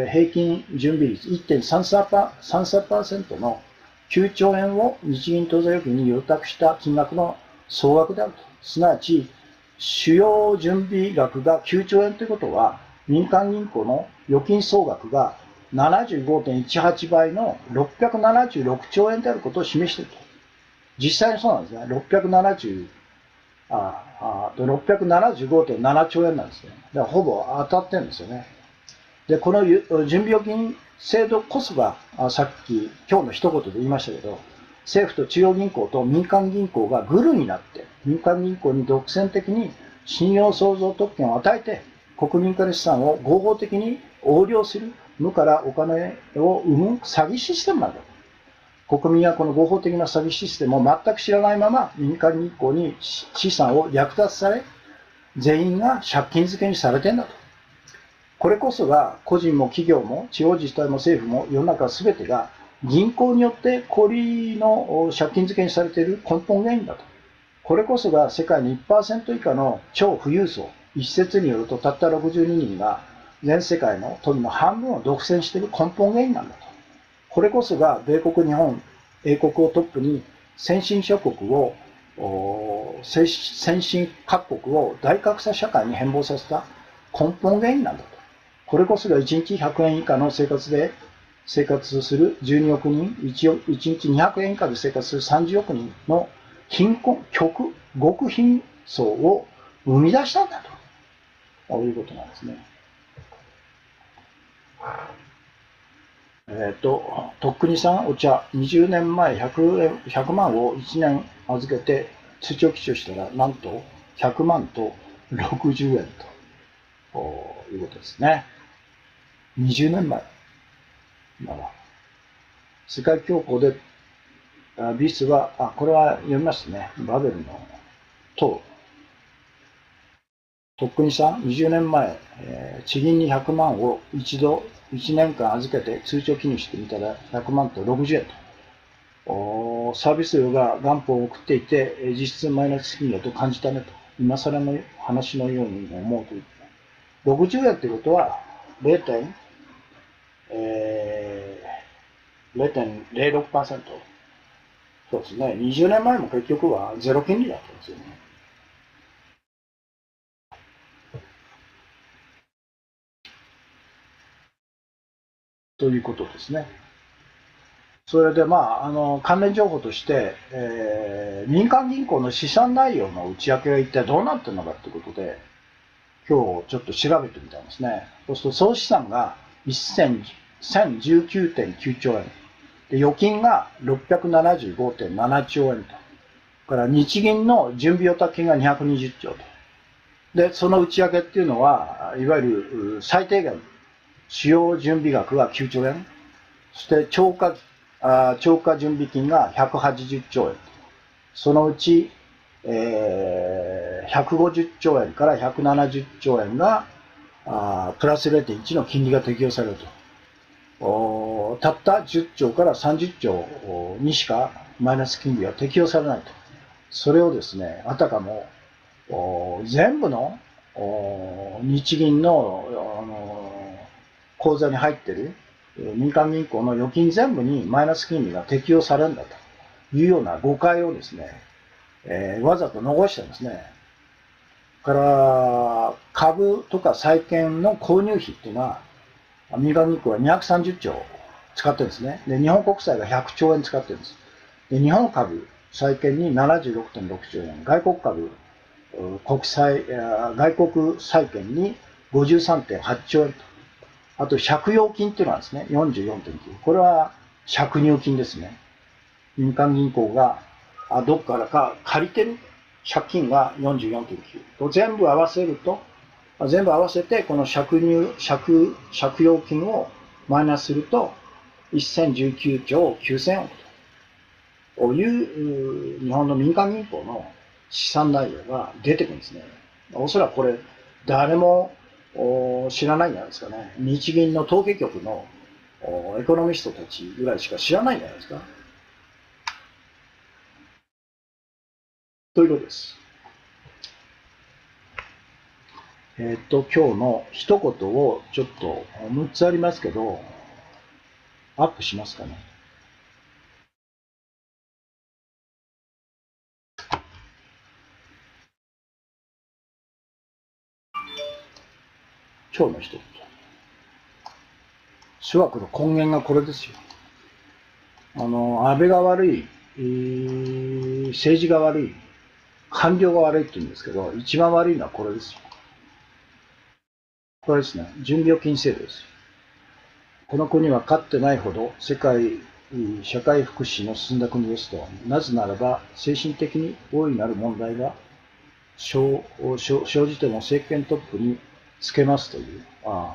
1.33% の9兆円を日銀当座預金に予託した金額の総額であると。すなわち、主要準備額が9兆円ということは、民間銀行の預金総額が 75.18 倍の676兆円であることを示していると。実際にそうなんですね。675.7 兆円なんですね。だからほぼ当たってるんですよね。で、この準備預金制度こそが、さっき今日の一言で言いましたけど、政府と中央銀行と民間銀行がグルになって、民間銀行に独占的に信用創造特権を与えて、国民から資産を合法的に横領する、無からお金を生む詐欺システムなんだ。国民はこの合法的な詐欺システムを全く知らないまま民間銀行に資産を略奪され、全員が借金付けにされてんだと。これこそが個人も企業も地方自治体も政府も世の中全てが銀行によって氷の借金付けにされている根本原因だと。これこそが世界の 1% 以下の超富裕層、一説によるとたった62人が全世界の富の半分を独占している根本原因なんだと。これこそが米国、日本、英国をトップに先進各国を大格差社会に変貌させた根本原因なんだと。これこそが1日100円以下の生活する12億人、1日200円以下で生活する30億人の貧困、極貧層を生み出したんだということなんですね。とっくにさん、お茶、20年前100万を1年預けて通帳記帳したら、なんと100万と60円ということですね。20年前なら、世界恐慌でビスは、これは読みますね。バベルの塔。とっくにさん、20年前、地銀に100万を一度1年間預けて通帳記入してみたら100万と60円と。サービス料が元本を送っていて、実質マイナス金利だと感じたねと。今更の話のように思うという。60円ということは0.06%。そうですね。20年前も結局はゼロ金利だったんですよね。ということですね。それで関連情報として、民間銀行の資産内容の内訳が一体どうなってるのかということで、今日ちょっと調べてみたんですね。そうすると総資産が1019.9兆円。 で預金が675.7兆円と。から日銀の準備預託金が220兆と。で、その内訳っていうのは、いわゆる最低限、使用準備額が9兆円。そして超過準備金が180兆円。そのうち、150兆円から170兆円がプラス 0.1 の金利が適用されると。たった10兆から30兆にしかマイナス金利は適用されないと。それをですね、あたかも全部の日銀の口座に入っている民間銀行の預金全部にマイナス金利が適用されるんだというような誤解をですね、わざと残してるんですね。から株とか債券の購入費っていうのは民間銀行は230兆使ってるんですね。で、日本国債が100兆円使ってるんです。で、日本株、債券に 76.6 兆円、外国株、外国債券に 53.8 兆円と。あと、借用金っていうのはですね、44.9。これは借入金ですね。民間銀行がどっからか借りてる借金が 44.9 と全部合わせてこの借用金をマイナスすると1019兆9000億という日本の民間銀行の資産内容が出てくるんですね。おそらくこれ誰も知らないんじゃないですかね。日銀の統計局のエコノミストたちぐらいしか知らないんじゃないですか。ということです。今日の一言をちょっと6つありますけど、アップしますかね。今日の一言。諸悪の根源がこれですよ。安倍が悪い、政治が悪い、官僚が悪いって言うんですけど、一番悪いのはこれですよ。これですね、準備預金制度ですよ。この国はかつてないほど社会福祉の進んだ国ですと、なぜならば精神的に大いなる問題が生じても政権トップにつけますという、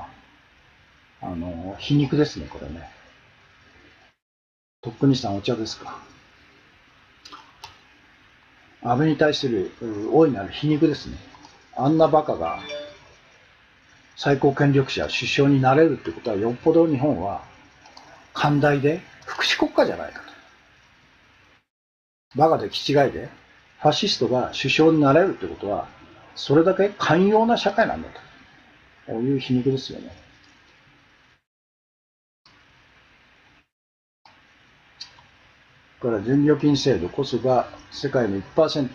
皮肉ですね、これね。とっくにさんお茶ですか。安倍に対する大いなる皮肉ですね。あんなバカが最高権力者、首相になれるってことはよっぽど日本は寛大で福祉国家じゃないかと。バカで気違いでファシストが首相になれるってことはそれだけ寛容な社会なんだという皮肉ですよね。から準備預金制度こそが世界の 1%。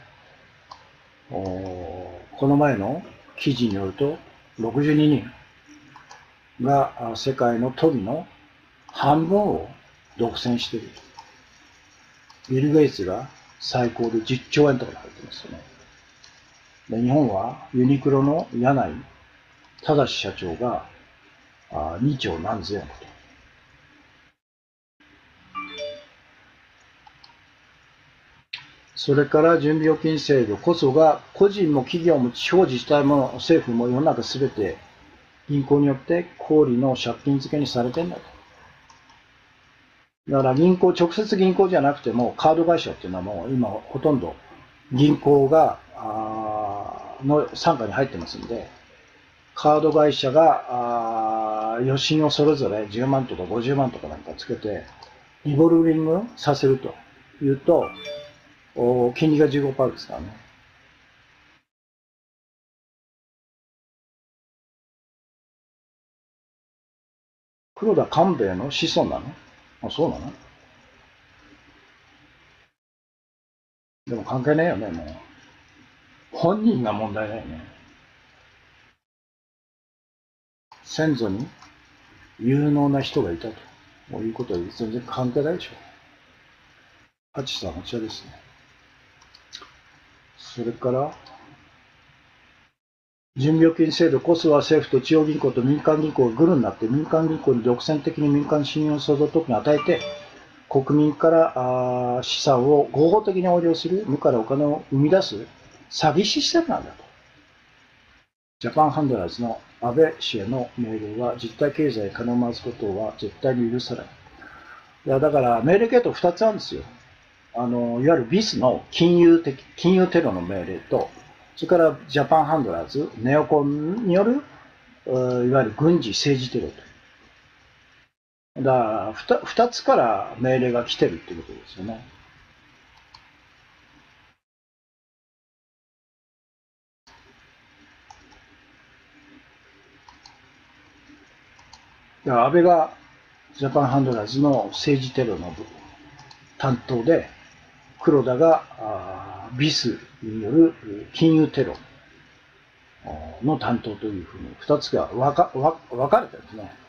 この前の記事によると62人が世界の富の半分を独占している。ビル・ゲイツが最高で10兆円とか入ってますよね。で、日本はユニクロの柳井正社長が2兆何千億と。それから準備預金制度こそが個人も企業も地方自治体も政府も世の中すべて銀行によって高利の借金付けにされてんだと。だから直接銀行じゃなくてもカード会社っていうのはもう今ほとんど銀行がの傘下に入ってますんで、カード会社が余震をそれぞれ10万とか50万とかなんかつけてリボルビングさせるというと金利が 15% ですからね。黒田官兵衛の子孫なの？そうなの？でも関係ないよね、もう。本人が問題だよね。先祖に有能な人がいたということは全然関係ないでしょ。ハチさん、こちらですね。それから、 準備預金制度こそは政府と地方銀行と民間銀行がグルになって民間銀行に独占的に民間信用創造特権を与えて国民から資産を合法的に横領する、無からお金を生み出す詐欺システムなんだと。ジャパンハンドラーズの安倍氏への命令は実体経済に金を回すことは絶対に許さない。いやだから命令系統2つあるんですよ。いわゆるビスの金融テロの命令と、それからジャパンハンドラーズ、ネオコンによるいわゆる軍事政治テロと。だから2つから命令が来てるってことですよね。だから安倍がジャパンハンドラーズの政治テロの担当で、黒田がビスによる金融テロの担当というふうに2つが分かれてるんですね。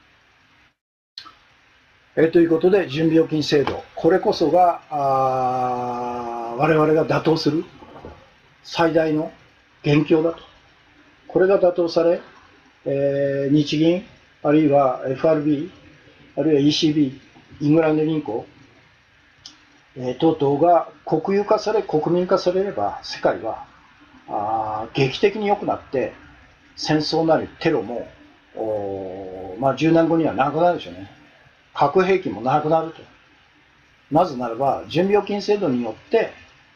ということで、準備預金制度、これこそが我々が打倒する最大の元凶だと。これが打倒され、日銀、あるいは FRB、あるいは ECB、イングランド銀行、等々が国有化され、国民化されれば、世界は劇的に良くなって、戦争なりテロも、10年後にはなくなるでしょうね。核兵器もなくなると。なぜならば、準備預金制度によって、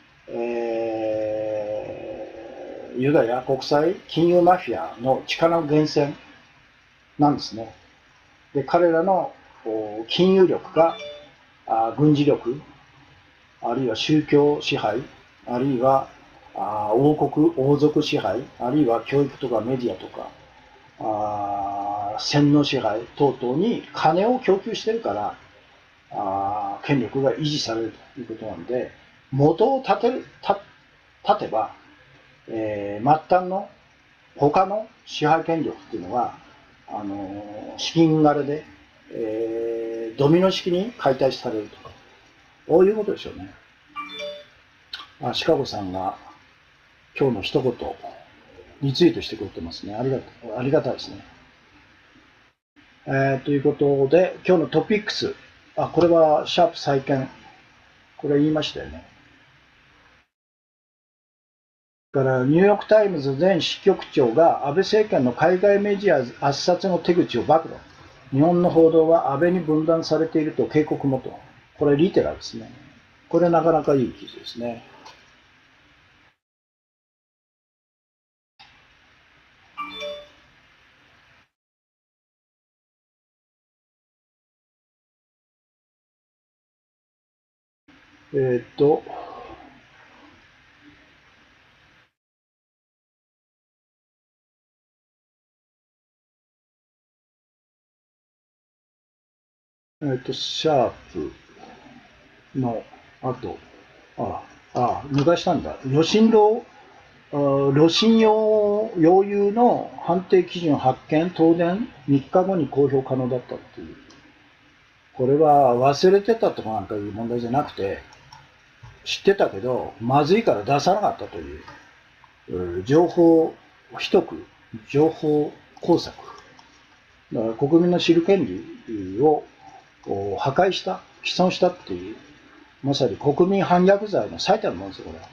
ユダヤ国際金融マフィアの力の源泉なんですね。で、彼らの金融力が軍事力、あるいは宗教支配、あるいは王族支配、あるいは教育とかメディアとか、洗脳支配等々に金を供給しているから、権力が維持されるということなんで、元を立てば、末端の他の支配権力っていうのは、資金枯れで、ドミノ式に解体されるとか、こういうことでしょうね。シカゴさんが今日の一言、リツイートしてくれてますね。ありがたいですね。ということで、今日のトピックス。これはシャープ再建。これ言いましたよね。からニューヨークタイムズ前支局長が安倍政権の海外メディア圧殺の手口を暴露。日本の報道は安倍に分断されていると警告もと。これリテラですね。これなかなかいい記事ですね。シャープの後、抜かしたんだ。炉心用の判定基準発見、東電3日後に公表可能だったっていう。これは忘れてたとかなんかいう問題じゃなくて、知ってたけど、まずいから出さなかったという、情報秘匿、情報工作。だから国民の知る権利を破壊した、毀損したっていう、まさに国民反逆罪の最たるものですよ、こ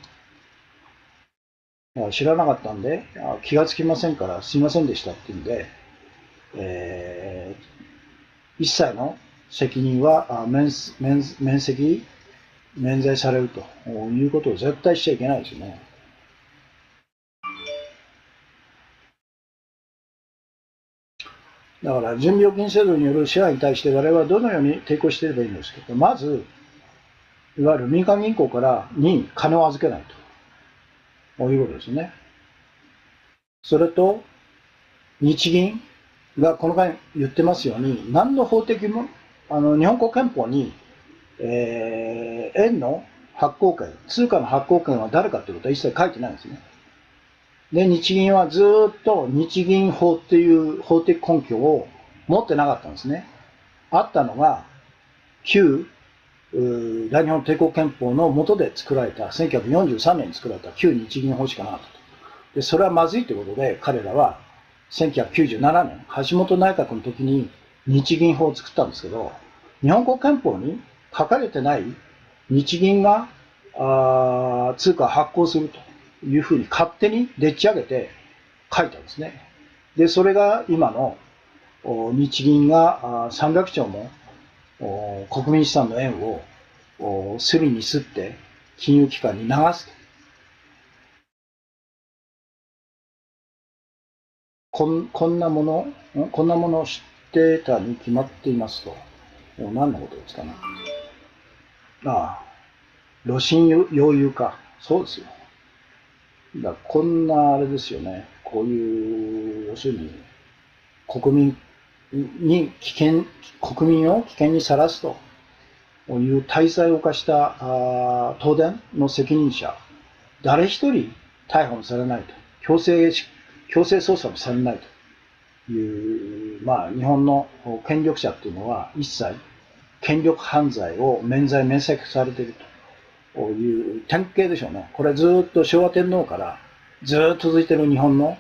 れは。知らなかったんで、気がつきませんからすいませんでしたっていうんで、一切の責任は免罪されるということを絶対しちゃいけないですよね。だから準備預金制度による支配に対して我々はどのように抵抗していればいいんですけど、まず、いわゆる民間銀行に金を預けないということですね。それと、日銀がこの間言ってますように、何の法的も、日本国憲法に、円の発行権、通貨の発行権は誰かということは一切書いてないんですね。で、日銀はずっと日銀法っていう法的根拠を持ってなかったんですね。あったのが、旧大日本帝国憲法の下で作られた、1943年に作られた旧日銀法しかなかったと。 で、それはまずいということで、彼らは1997年、橋本内閣の時に日銀法を作ったんですけど、日本国憲法に書かれてない日銀が通貨を発行するというふうに勝手にでっち上げて書いたんですね。で、それが今の日銀が300兆も国民資産の円をすりにすって金融機関に流すと。こんなものを知ってたに決まっていますと。何のことですかね。炉心溶融か。そうですよ。こんなあれですよね。こういう、要するに、国民を危険にさらすという大罪を犯した東電の責任者、誰一人逮捕もされないと。強制捜査もされないという、日本の権力者っていうのは一切権力犯罪を免罪免責されているという典型でしょうね。これずっと昭和天皇からずっと続いている日本の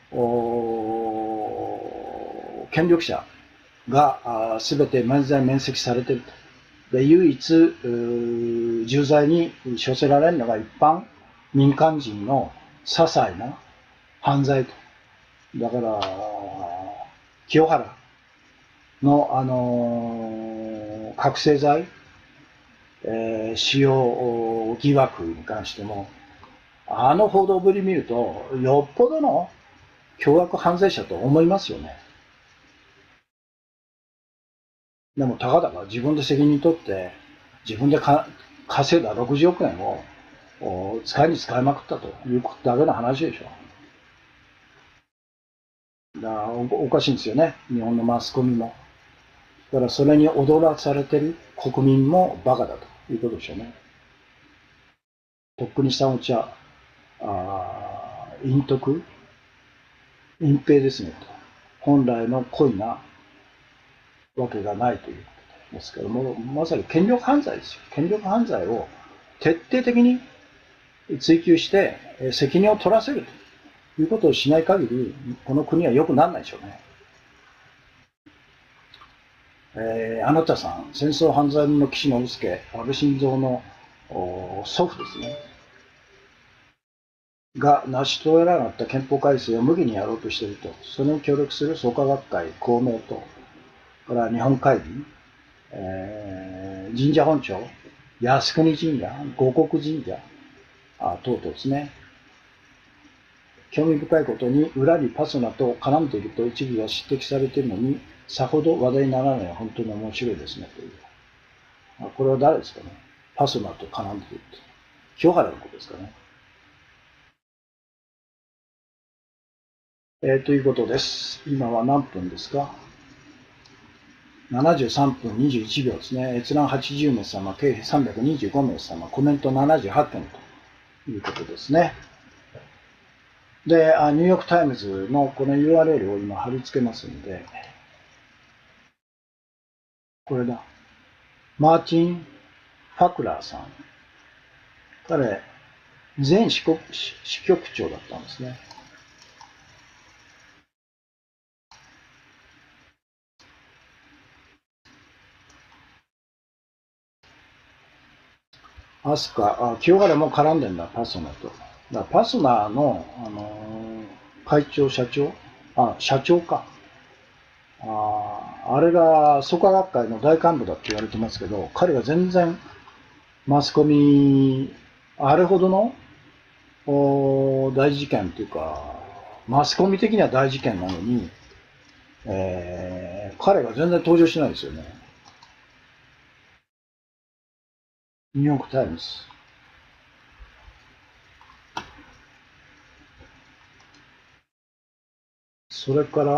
権力者が全て免罪免責されていると。で、唯一重罪に処せられるのが一般民間人の些細な犯罪と。だから、清原の、覚醒剤、使用疑惑に関しても、報道ぶり見ると、よっぽどの凶悪犯罪者と思いますよね。でも、たかだか自分で責任取って、自分で稼いだ60億円を使いに使いまくったというだけの話でしょ。おかしいんですよね、日本のマスコミも。だからそれに踊らされてる国民もバカだということでしょうね。とっくにしたお茶、隠匿、隠蔽ですねと。本来の故意なわけがないということですけども、まさに権力犯罪ですよ。権力犯罪を徹底的に追及して責任を取らせるということをしない限り、この国は良くならないでしょうね。あなたさん、戦争犯罪人の岸信介、安倍晋三の祖父ですね、が成し遂げられなかった憲法改正を無理にやろうとしていると、それに協力する創価学会、公明党、から日本会議、神社本庁、靖国神社、護国神社等々ですね。興味深いことに裏にパソナと絡んでいると一部は指摘されているのに、さほど話題にならないのは本当に面白いですねという。これは誰ですかね。パソナと絡んでいるって。清原のことですかね。ということです。今は何分ですか。73分21秒ですね。閲覧80名様、計325名様、コメント78件ということですね。で、ニューヨークタイムズのこの URL を今貼り付けますんで、これだ。マーティン・ファクラーさん。彼、前支局長だったんですね。清原も絡んでんだ、パソナと。だパソナの、会長、社長か。あれが創価学会の大幹部だって言われてますけど、彼が全然マスコミ、あれほどの大事件というか、マスコミ的には大事件なのに、彼が全然登場しないですよね。ニューヨークタイムズ。それから、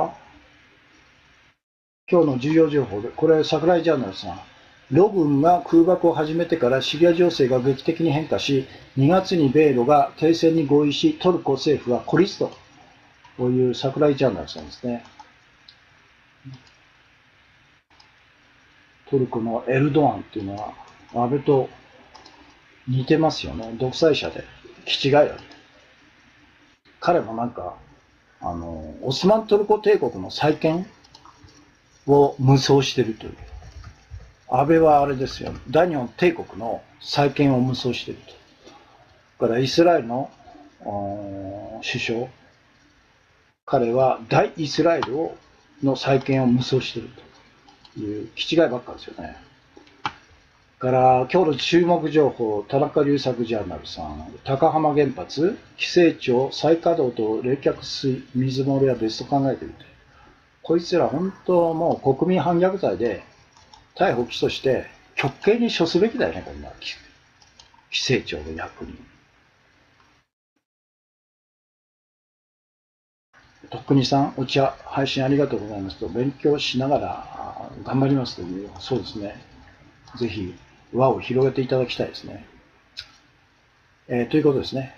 今日の重要情報で、これ、桜井ジャーナルさん。ロ軍が空爆を始めてからシリア情勢が劇的に変化し、2月に米ロが停戦に合意し、トルコ政府は孤立という桜井ジャーナルさんですね。トルコのエルドアンっていうのは、安倍と似てますよね。独裁者で、気違いだ。 彼もなんか、オスマントルコ帝国の再建を無双しているという。安倍はあれですよ、大日本帝国の再建を無双していると。だからイスラエルの首相、彼は大イスラエルの再建を無双しているという、気違いばっかですよね。から今日の注目情報、田中隆作ジャーナルさん、高浜原発、規制庁再稼働と冷却水、水漏れは別と考えていると。こいつら本当もう国民反逆罪で逮捕・起訴して極刑に処すべきだよね、こんな規制庁の役人。とっくにさん、お茶、配信ありがとうございますと、勉強しながら頑張りますという、そうですね。ぜひ輪を広げていただきたいですね。ということですね。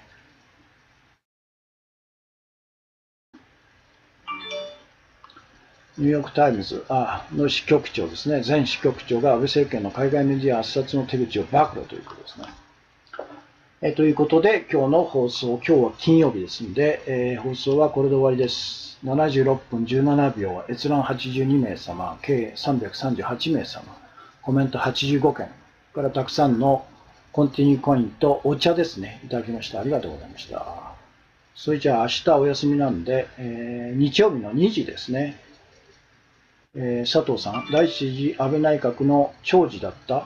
ニューヨークタイムズの支局長ですね。前支局長が安倍政権の海外メディア圧殺の手口を暴露ということですね。ということで、今日の放送、今日は金曜日ですので、放送はこれで終わりです。76分17秒、閲覧82名様、計338名様、コメント85件、からたくさんのコンティニューコインとお茶ですね、いただきました。ありがとうございました。それじゃあ明日お休みなんで、日曜日の2時ですね。佐藤さん、第一次安倍内閣の長寿だった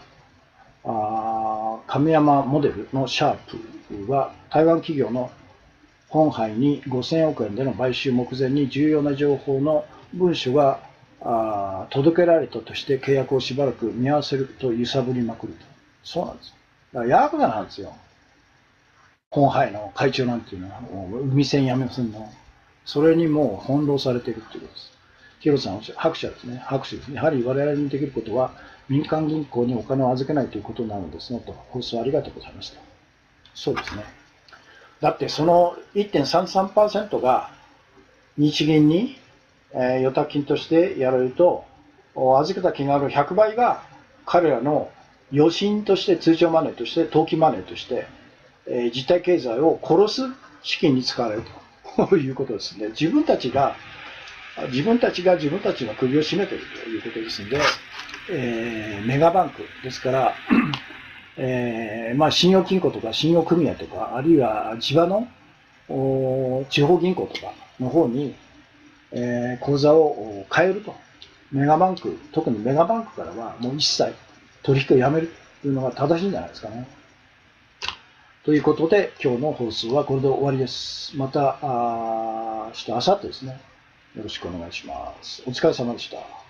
亀山モデルのシャープは台湾企業の本杯に5000億円での買収目前に重要な情報の文書が届けられたとして契約をしばらく見合わせると揺さぶりまくると。そうなんです。だからヤクザなんですよ。本杯の会長なんていうのは、海線やめすんの。それにもう翻弄されているということです。広さん、拍手ですね。拍手ですね。やはり我々にできることは、民間銀行にお金を預けないということなのですね、と。放送ありがとうございました。そうですね。だってその 1.33% が日銀に預託金としてやられると、預けた金額の100倍が彼らの余震として、通常マネーとして、投機マネーとして、実体経済を殺す資金に使われるということですね。自分たちが自分たちの首を絞めているということですので、メガバンクですから、信用金庫とか信用組合とか、あるいは地場の地方銀行とかの方に、口座を変えると。メガバンク、特にメガバンクからはもう一切取引をやめるというのが正しいんじゃないですかね。ということで、今日の放送はこれで終わりです。また、明後日ですね。よろしくお願いします。お疲れ様でした。